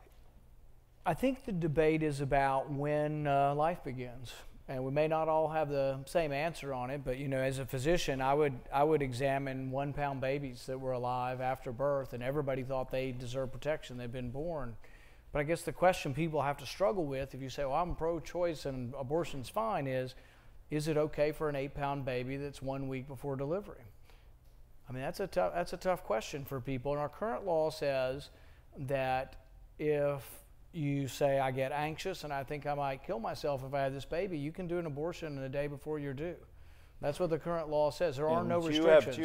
I think the debate is about when life begins, and we may not all have the same answer on it, but you know, as a physician, I would examine 1-pound babies that were alive after birth, and everybody thought they deserved protection. They've been born. But I guess the question people have to struggle with, if you say, well, I'm pro-choice and abortion's fine, is it okay for an 8-pound baby that's 1 week before delivery? I mean, that's a tough question for people. And our current law says that if you say, I get anxious and I think I might kill myself if I have this baby, you can do an abortion a day before you're due. That's what the current law says. There are no restrictions.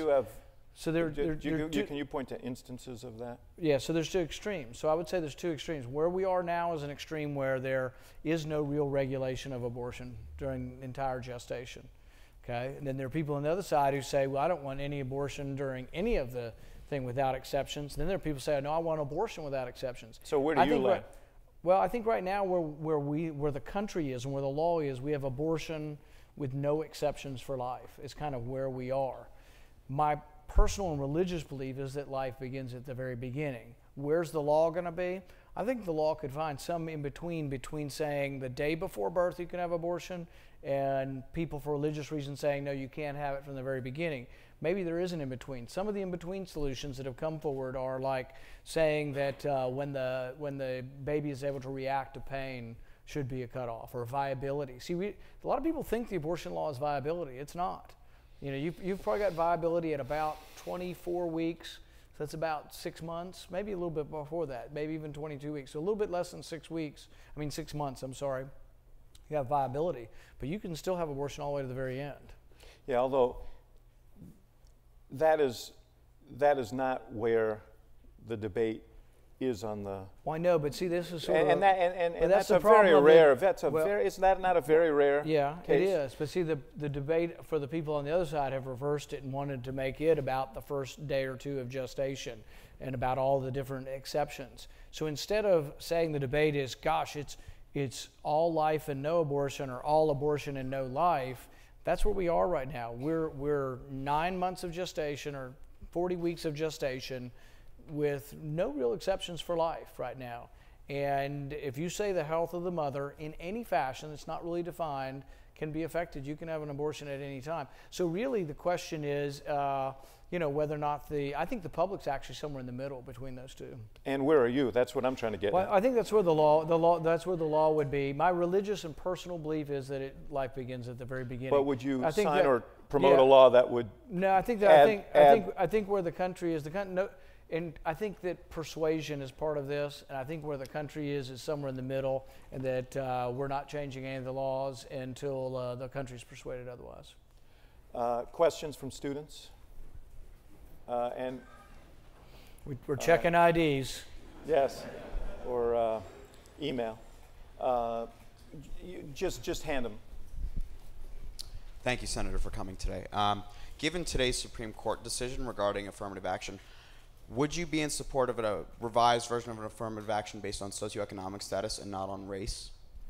Can you point to instances of that? Yeah, so there's two extremes. So I would say there's two extremes. Where we are now is an extreme where there is no real regulation of abortion during entire gestation. Okay, and then there are people on the other side who say, well, I don't want any abortion during any of the thing without exceptions. Then there are people who say, no, I want abortion without exceptions. So where do you land? Well, I think right now where the country is and where the law is, we have abortion with no exceptions for life. It's kind of where we are. My personal and religious belief is that life begins at the very beginning. Where's the law going to be? I think the law could find some in between saying the day before birth you can have abortion and people for religious reasons saying, no, you can't have it from the very beginning. Maybe there is an in-between. Some of the in-between solutions that have come forward are like saying that when the baby is able to react to pain should be a cutoff, or viability. See, a lot of people think the abortion law is viability. It's not. You know, you've probably got viability at about 24 weeks, so that's about 6 months, maybe a little bit before that, maybe even 22 weeks. So a little bit less than 6 months, I'm sorry. You have viability, but you can still have abortion all the way to the very end. Yeah, although that is not where the debate is on the. Well, I know, but see, this is sort of. And that's the a very problem rare. of it. That's a Well, very. Isn't that not a very rare? Yeah, case? it is. But see, the debate for the people on the other side have reversed it and wanted to make it about the first day or two of gestation and about all the different exceptions. So instead of saying the debate is, gosh, it's all life and no abortion, or all abortion and no life, that's where we are right now. We're 9 months of gestation or 40 weeks of gestation with no real exceptions for life right now. And if you say the health of the mother in any fashion that's not really defined can be affected, you can have an abortion at any time. So really the question is, whether or not I think the public's actually somewhere in the middle between those two. And where are you? That's what I'm trying to get Well, at. I think that's where that's where the law would be. My religious and personal belief is that life begins at the very beginning. But would you I think sign that- or promote yeah. a law that would? No, I think that add- I think where the country is and I think that persuasion is part of this, and I think where the country is somewhere in the middle, and that we're not changing any of the laws until the country's persuaded otherwise. Questions from students? And We're checking IDs. yes, or email. Just hand them. Thank you, Senator, for coming today. Given today's Supreme Court decision regarding affirmative action, would you be in support of a revised version of an affirmative action based on socioeconomic status and not on race?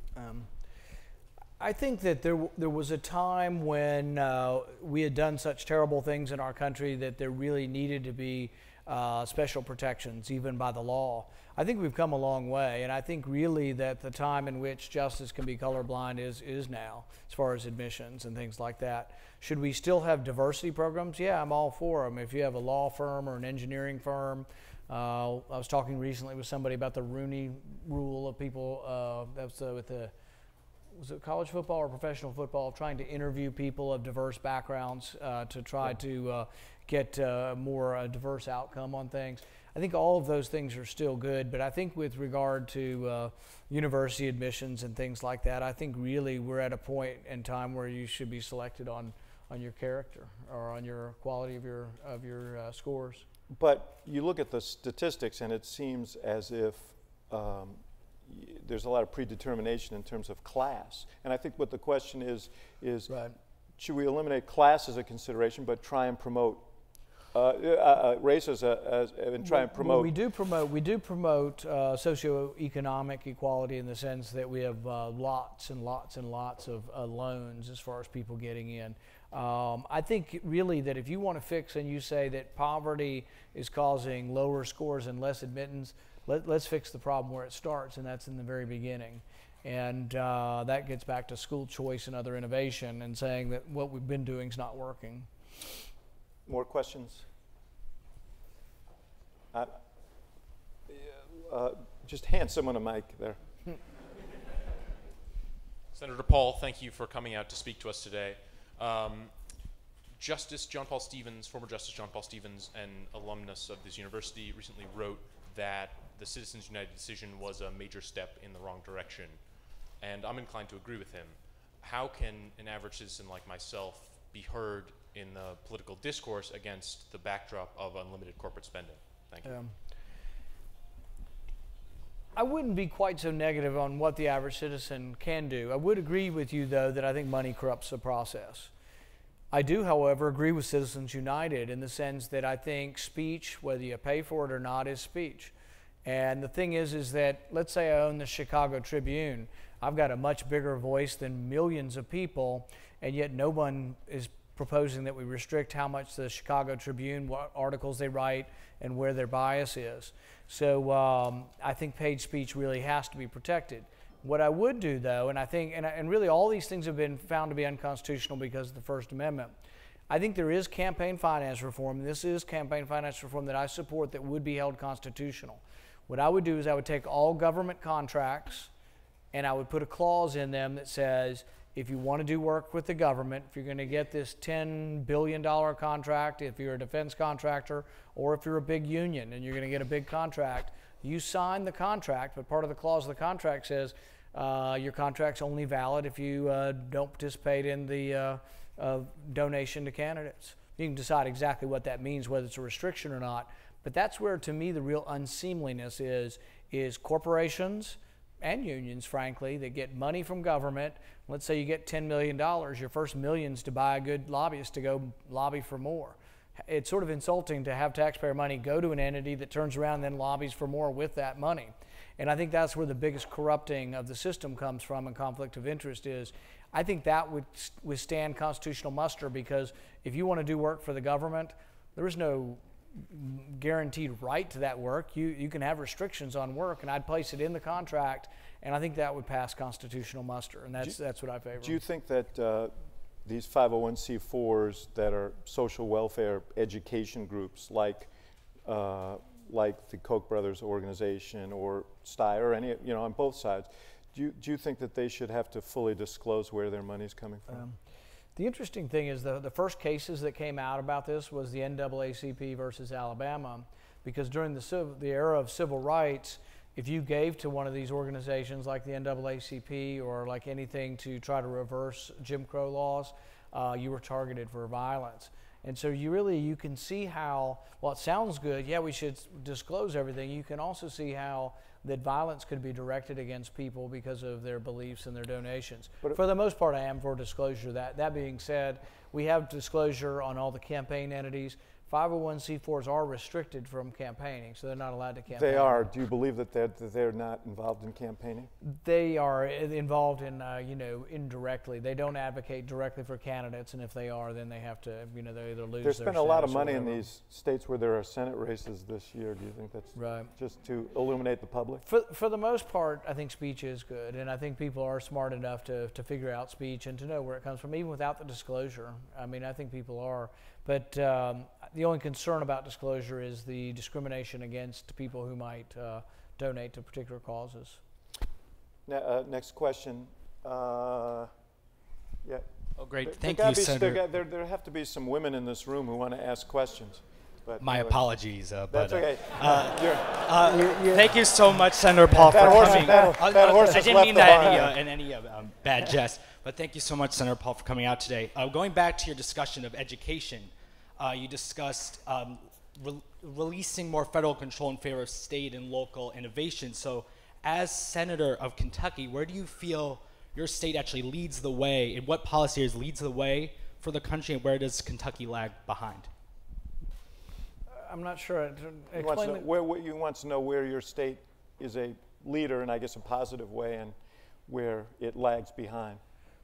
I think that there was a time when we had done such terrible things in our country that there really needed to be special protections, even by the law. I think we've come a long way, and I think really that the time in which justice can be colorblind is now, as far as admissions and things like that. Should we still have diversity programs? Yeah, I'm all for them. If you have a law firm or an engineering firm, I was talking recently with somebody about the Rooney Rule of people, that's with the, was it college football or professional football, trying to interview people of diverse backgrounds to try to get more diverse outcome on things. I think all of those things are still good, but I think with regard to university admissions and things like that, I think really we're at a point in time where you should be selected on your character or on your quality of your scores. But you look at the statistics, and it seems as if there's a lot of predetermination in terms of class. And I think what the question is Right. Should we eliminate class as a consideration, but try and promote race and try and promote? Well, we do promote socioeconomic equality in the sense that we have lots and lots and lots of loans as far as people getting in. I think really that if you want to fix and you say that poverty is causing lower scores and less admittance, let's fix the problem where it starts, and that's in the very beginning. And that gets back to school choice and other innovation and saying that what we've been doing is not working. More questions? Just hand someone a mic there. Senator Paul, thank you for coming out to speak to us today. Justice John Paul Stevens, former Justice John Paul Stevens, an alumnus of this university, recently wrote that the Citizens United decision was a major step in the wrong direction. And I'm inclined to agree with him. How can an average citizen like myself be heard in the political discourse against the backdrop of unlimited corporate spending? Thank you. I wouldn't be quite so negative on what the average citizen can do. I would agree with you, though, that I think money corrupts the process. I do, however, agree with Citizens United in the sense that I think speech, whether you pay for it or not, is speech. And the thing is that, let's say I own the Chicago Tribune. I've got a much bigger voice than millions of people, and yet no one is proposing that we restrict how much the Chicago Tribune, what articles they write, and where their bias is. So I think paid speech really has to be protected. What I would do, though, and I think, and really all these things have been found to be unconstitutional because of the First Amendment. I think there is campaign finance reform, and this is campaign finance reform that I support that would be held constitutional. What I would do is I would take all government contracts and I would put a clause in them that says, if you want to do work with the government, if you're going to get this $10 billion contract, if you're a defense contractor, or if you're a big union and you're going to get a big contract, you sign the contract, but part of the clause of the contract says your contract's only valid if you don't participate in the donation to candidates. You can decide exactly what that means, whether it's a restriction or not, But that's where, to me, the real unseemliness is corporations and unions, frankly, that get money from government. Let's say you get $10 million, your first million's to buy a good lobbyist to go lobby for more. It's sort of insulting to have taxpayer money go to an entity that turns around and then lobbies for more with that money. And I think that's where the biggest corrupting of the system comes from, and conflict of interest is. I think that would withstand constitutional muster, because if you want to do work for the government, there is no guaranteed right to that work. You can have restrictions on work, and I'd place it in the contract, and I think that would pass constitutional muster, and that's what I favor. Do you think that these 501c4s that are social welfare education groups like the Koch brothers organization or STI or any, on both sides, do you think that they should have to fully disclose where their money's coming from? The interesting thing is the first cases that came out about this was the NAACP versus Alabama, because during the era of civil rights, if you gave to one of these organizations like the NAACP or like anything to try to reverse Jim Crow laws, you were targeted for violence. And so you can see how, while it sounds good, yeah, we should disclose everything, you can also see how that violence could be directed against people because of their beliefs and their donations. But for the most part, I am for disclosure. That being said, we have disclosure on all the campaign entities. 501c4s are restricted from campaigning, so they're not allowed to campaign. They are. Do you believe that they're not involved in campaigning? They are involved in, indirectly. They don't advocate directly for candidates, and if they are, then they have to, they either lose There's their been a lot of status or money in whatever. these states where there are Senate races this year. Do you think that's Right. just to illuminate the public? For the most part, I think speech is good, and I think people are smart enough to figure out speech and to know where it comes from, even without the disclosure. I mean, I think people are. But the only concern about disclosure is the discrimination against people who might donate to particular causes. Next question. Yeah. Oh, great. There Thank gotta you, be- Senator. There have to be some women in this room who want to ask questions. But My anyway, apologies. That's okay. Thank you so much, Senator Paul, for That horse- coming. that horse I has didn't left mean the that barn. in any bad jest, but thank you so much, Senator Paul, for coming out today. Going back to your discussion of education, you discussed releasing more federal control in favor of state and local innovation. So as Senator of Kentucky, where do you feel your state actually leads the way, and what policy areas leads the way for the country, and where does Kentucky lag behind? I'm not sure. He wants to know where your state is a leader in, I guess, a positive way, and where it lags behind.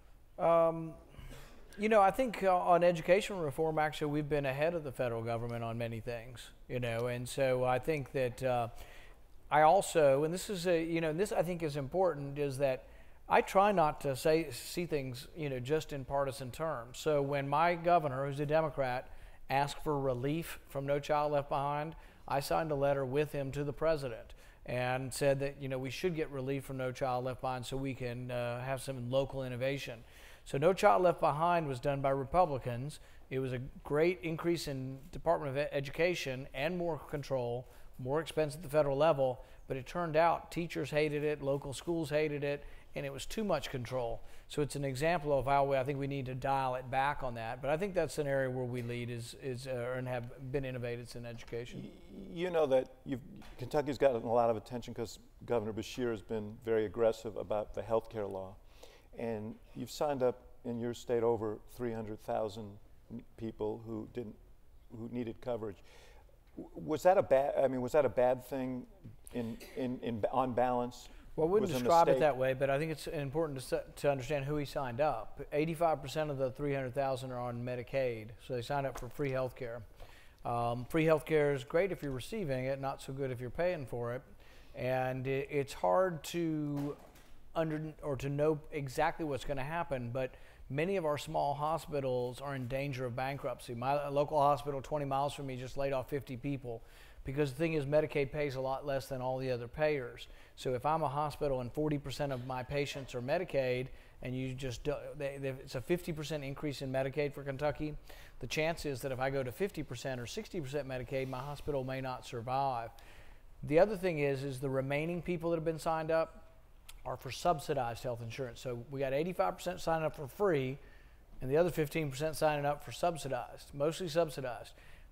I think on education reform, actually, we've been ahead of the federal government on many things, and so I think that I also, and this is this I think is important, is that I try not to see things, just in partisan terms. So when my governor, who's a Democrat, asked for relief from No Child Left Behind, I signed a letter with him to the president and said that, we should get relief from No Child Left Behind so we can have some local innovation. So No Child Left Behind was done by Republicans. It was a great increase in Department of Education and more control, more expense at the federal level, but it turned out teachers hated it, local schools hated it, and it was too much control. So it's an example of how I think we need to dial it back on that. But I think that's an area where we lead and have been innovative in education. You know that Kentucky's gotten a lot of attention because Governor Beshear has been very aggressive about the health care law. And you've signed up in your state over 300,000 people who needed coverage. Was that a bad thing on balance? Well, I wouldn't within the describe it state? that way, but I think it's important to understand who he signed up. 85% of the 300,000 are on Medicaid, so they signed up for free health care. Free health care is great if you're receiving it, not so good if you're paying for it. And it's hard to know exactly what's going to happen, but many of our small hospitals are in danger of bankruptcy. My local hospital 20 miles from me just laid off 50 people because the thing is Medicaid pays a lot less than all the other payers. So if I'm a hospital and 40% of my patients are Medicaid and it's a 50% increase in Medicaid for Kentucky, the chance is that if I go to 50% or 60% Medicaid, my hospital may not survive. The other thing is the remaining people that have been signed up are for subsidized health insurance. So we got 85% signing up for free and the other 15% signing up for subsidized, mostly subsidized.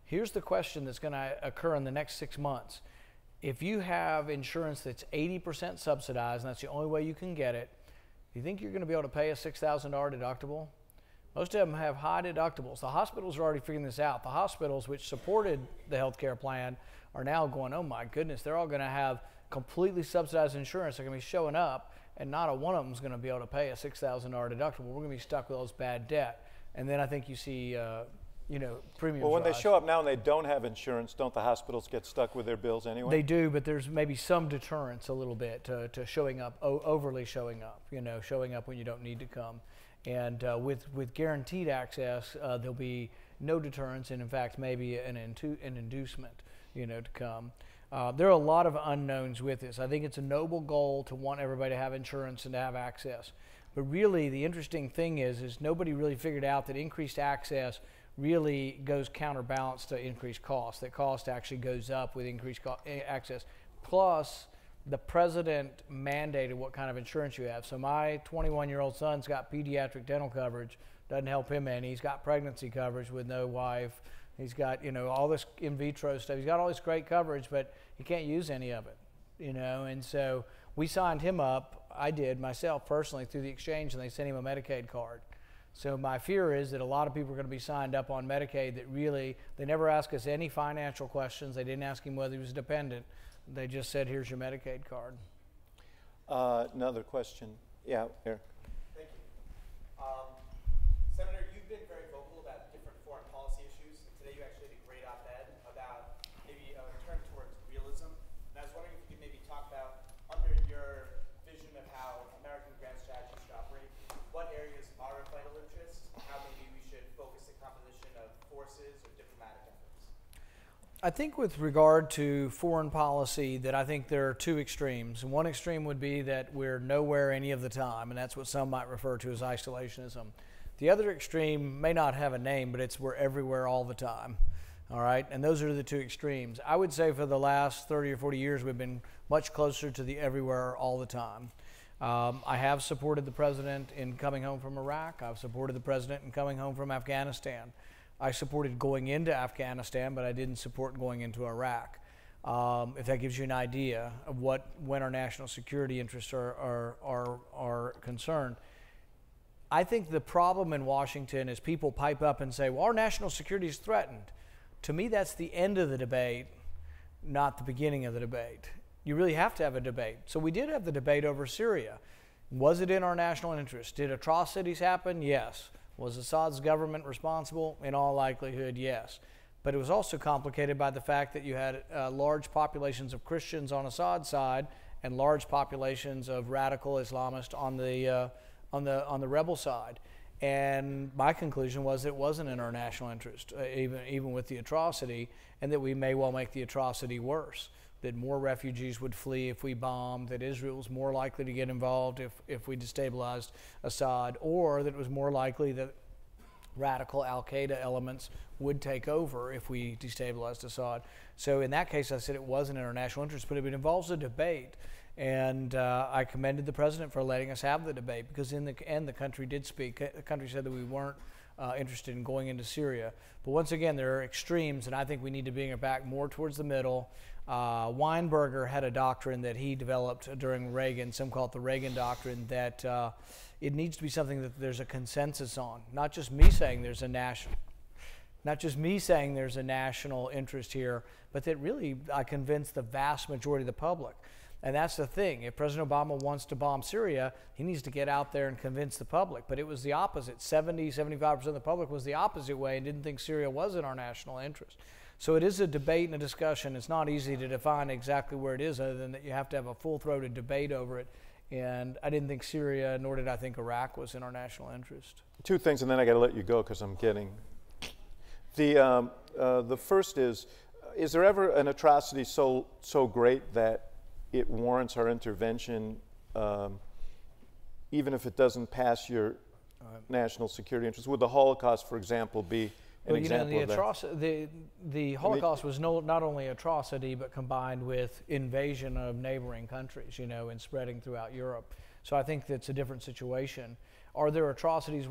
Here's the question that's going to occur in the next 6 months. If you have insurance that's 80% subsidized, and that's the only way you can get it, do you think you're going to be able to pay a $6,000 deductible? Most of them have high deductibles. The hospitals are already figuring this out. The hospitals which supported the health care plan are now going, oh my goodness, they're all going to have completely subsidized insurance. They're going to be showing up, and not a one of them is going to be able to pay a $6,000 deductible. We're going to be stuck with all this bad debt. And then I think you see, premiums Well, when they rise. show up now and they don't have insurance, don't the hospitals get stuck with their bills anyway? They do, but there's maybe some deterrence a little bit to showing up, overly showing up, showing up when you don't need to come. And with guaranteed access, there'll be no deterrence, and in fact, maybe an inducement, to come. There are a lot of unknowns with this. I think it's a noble goal to want everybody to have insurance and to have access. But really, the interesting thing is nobody really figured out that increased access really goes counterbalance to increased cost. That cost actually goes up with increased access. Plus, the president mandated what kind of insurance you have. So my 21-year-old son's got pediatric dental coverage. Doesn't help him any. He's got pregnancy coverage with no wife. He's got, all this in vitro stuff. He's got all this great coverage, but he can't use any of it, And so we signed him up. I did myself personally through the exchange, and they sent him a Medicaid card. So my fear is that a lot of people are going to be signed up on Medicaid that really, they never ask us any financial questions. They didn't ask him whether he was dependent. They just said, here's your Medicaid card. Another question. Yeah, Eric. Thank you. Senator, you've been very vocal about different foreign policy issues. Today you actually had a great op-ed about maybe a turn towards realism. And I was wondering if you could maybe talk about, under your vision of how American grand strategy should operate, what areas are of vital interest, how maybe we should focus the composition of forces or diplomatic efforts. I think with regard to foreign policy that I think there are two extremes. One extreme would be that we're nowhere any of the time, and that's what some might refer to as isolationism. The other extreme may not have a name, but it's we're everywhere all the time. All right, and those are the two extremes. I would say for the last 30 or 40 years, we've been much closer to the everywhere all the time. I have supported the president in coming home from Iraq. I've supported the president in coming home from Afghanistan. I supported going into Afghanistan, but I didn't support going into Iraq. If that gives you an idea of when our national security interests are concerned. I think the problem in Washington is people pipe up and say, well, our national security is threatened. To me, that's the end of the debate, not the beginning of the debate. You really have to have a debate. So we did have the debate over Syria. Was it in our national interest? Did atrocities happen? Yes. Was Assad's government responsible? In all likelihood, yes. But it was also complicated by the fact that you had large populations of Christians on Assad's side and large populations of radical Islamists on the rebel side. And my conclusion was it wasn't in our national interest, even with the atrocity, and that we may well make the atrocity worse. That more refugees would flee if we bombed, that Israel was more likely to get involved if we destabilized Assad, or that it was more likely that radical al-Qaeda elements would take over if we destabilized Assad. So in that case, I said it wasn't in our national interest, but it involves a debate. And I commended the president for letting us have the debate, because in the end, the country did speak. The country said that we weren't interested in going into Syria. But once again, there are extremes, and I think we need to bring it back more towards the middle. Weinberger had a doctrine that he developed during Reagan, some call it the Reagan doctrine, that it needs to be something that there's a consensus on. Not just me saying there's a national interest here, but that really I convince the vast majority of the public. And that's the thing. If President Obama wants to bomb Syria, he needs to get out there and convince the public. But it was the opposite. 75% of the public was the opposite way and didn't think Syria was in our national interest. So it is a debate and a discussion. It's not easy to define exactly where it is, other than that you have to have a full-throated debate over it. And I didn't think Syria, nor did I think Iraq was in our national interest. Two things, and then I got to let you go because I'm getting. The first is there ever an atrocity so great that it warrants our intervention, even if it doesn't pass your national security interests? Would the Holocaust, for example, be an example of that? The Holocaust was not only atrocity, but combined with invasion of neighboring countries, and spreading throughout Europe. So I think that's a different situation. Are there atrocities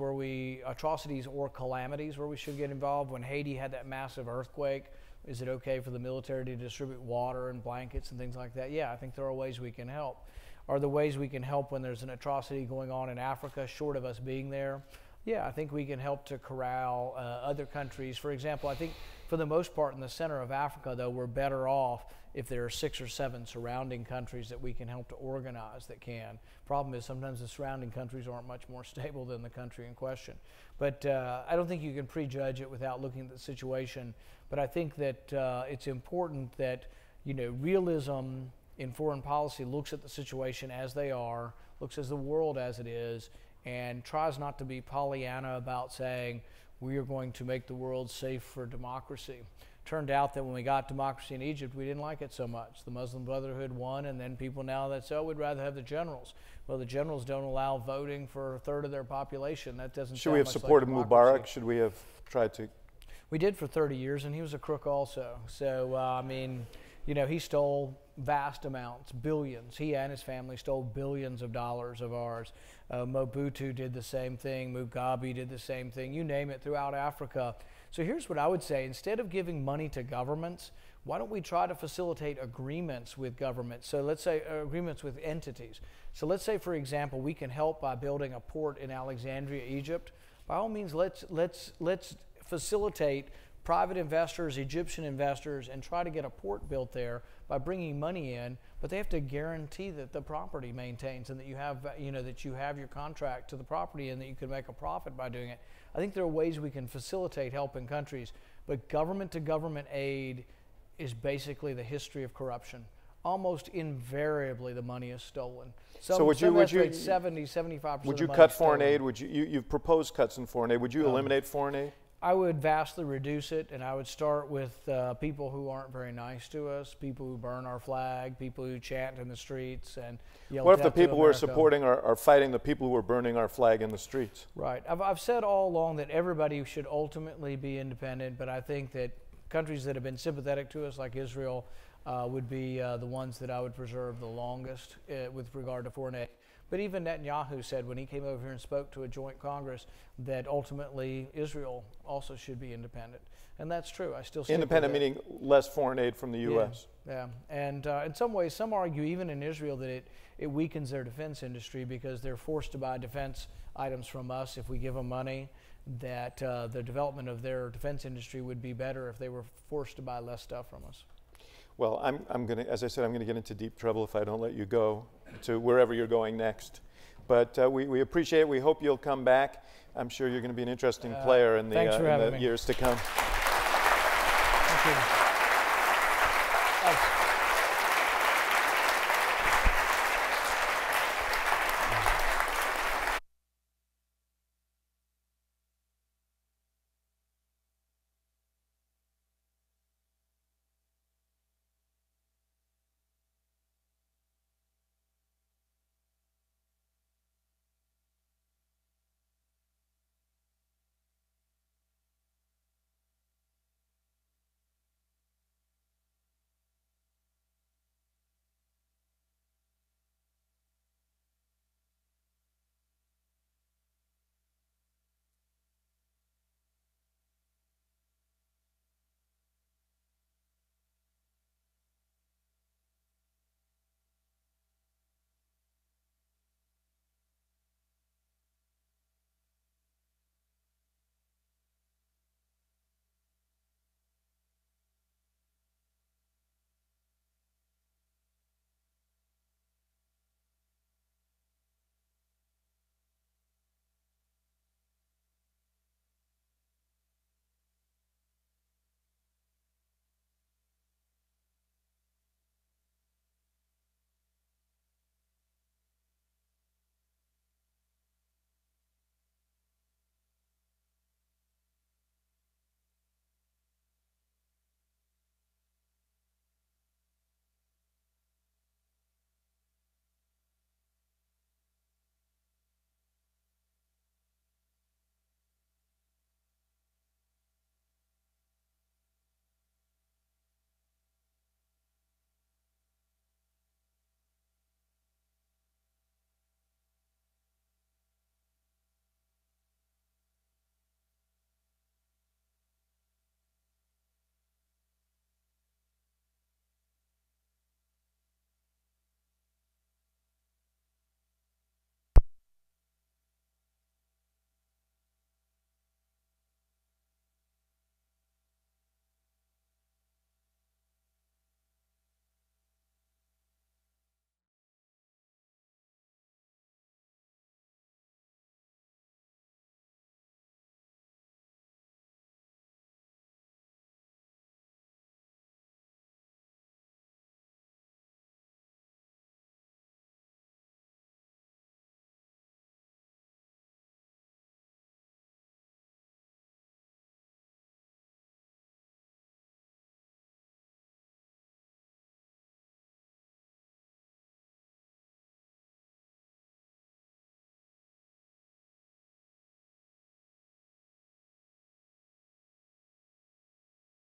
or calamities where we should get involved? When Haiti had that massive earthquake, is it okay for the military to distribute water and blankets and things like that? Yeah, I think there are ways we can help. Are there ways we can help when there's an atrocity going on in Africa, short of us being there? Yeah, I think we can help to corral other countries. For example, I think for the most part in the center of Africa, though, we're better off if there are 6 or 7 surrounding countries that we can help to organize that can. Problem is sometimes the surrounding countries aren't much more stable than the country in question. But I don't think you can prejudge it without looking at the situation. But I think that it's important that, you know, realism in foreign policy looks at the situation as they are, looks at the world as it is, and tries not to be Pollyanna about saying we are going to make the world safe for democracy. Turned out that when we got democracy in Egypt, we didn't like it so much. The Muslim Brotherhood won, and then people now that say, oh, we'd rather have the generals. Well, the generals don't allow voting for a third of their population. That doesn't. Should we have supported Mubarak? Should we have tried to? We did for 30 years, and he was a crook also. So, I mean, you know, he stole vast amounts, billions. He and his family stole billions of dollars of ours. Mobutu did the same thing. Mugabe did the same thing. You name it, throughout Africa. So here's what I would say. Instead of giving money to governments, why don't we try to facilitate agreements with governments? So let's say agreements with entities. So let's say, for example, we can help by building a port in Alexandria, Egypt. By all means, let's facilitate private investors, Egyptian investors, and try to get a port built there by bringing money in, but they have to guarantee that the property maintains and that you have, you know, that you have your contract to the property and that you can make a profit by doing it. I think there are ways we can facilitate help in countries, but government-to-government aid is basically the history of corruption. Almost invariably, the money is stolen. So would you 75%? Would you cut foreign aid? Would you've proposed cuts in foreign aid? Would you eliminate foreign aid? I would vastly reduce it, and I would start with people who aren't very nice to us, people who burn our flag, people who chant in the streets and yell. What if the people we're supporting are fighting the people who are burning our flag in the streets? Right. I've said all along that everybody should ultimately be independent, but I think that countries that have been sympathetic to us, like Israel, would be the ones that I would preserve the longest with regard to foreign aid. But even Netanyahu said when he came over here and spoke to a joint Congress that ultimately Israel also should be independent. And that's true. I still stick independent with meaning less foreign aid from the U.S. Yeah. And in some ways, some argue even in Israel that it weakens their defense industry because they're forced to buy defense items from us if we give them money, that the development of their defense industry would be better if they were forced to buy less stuff from us. Well, I'm going to, as I said, I'm going to get into deep trouble if I don't let you go to wherever you're going next. But we appreciate it. We hope you'll come back. I'm sure you're going to be an interesting player in the years to come. Thank you.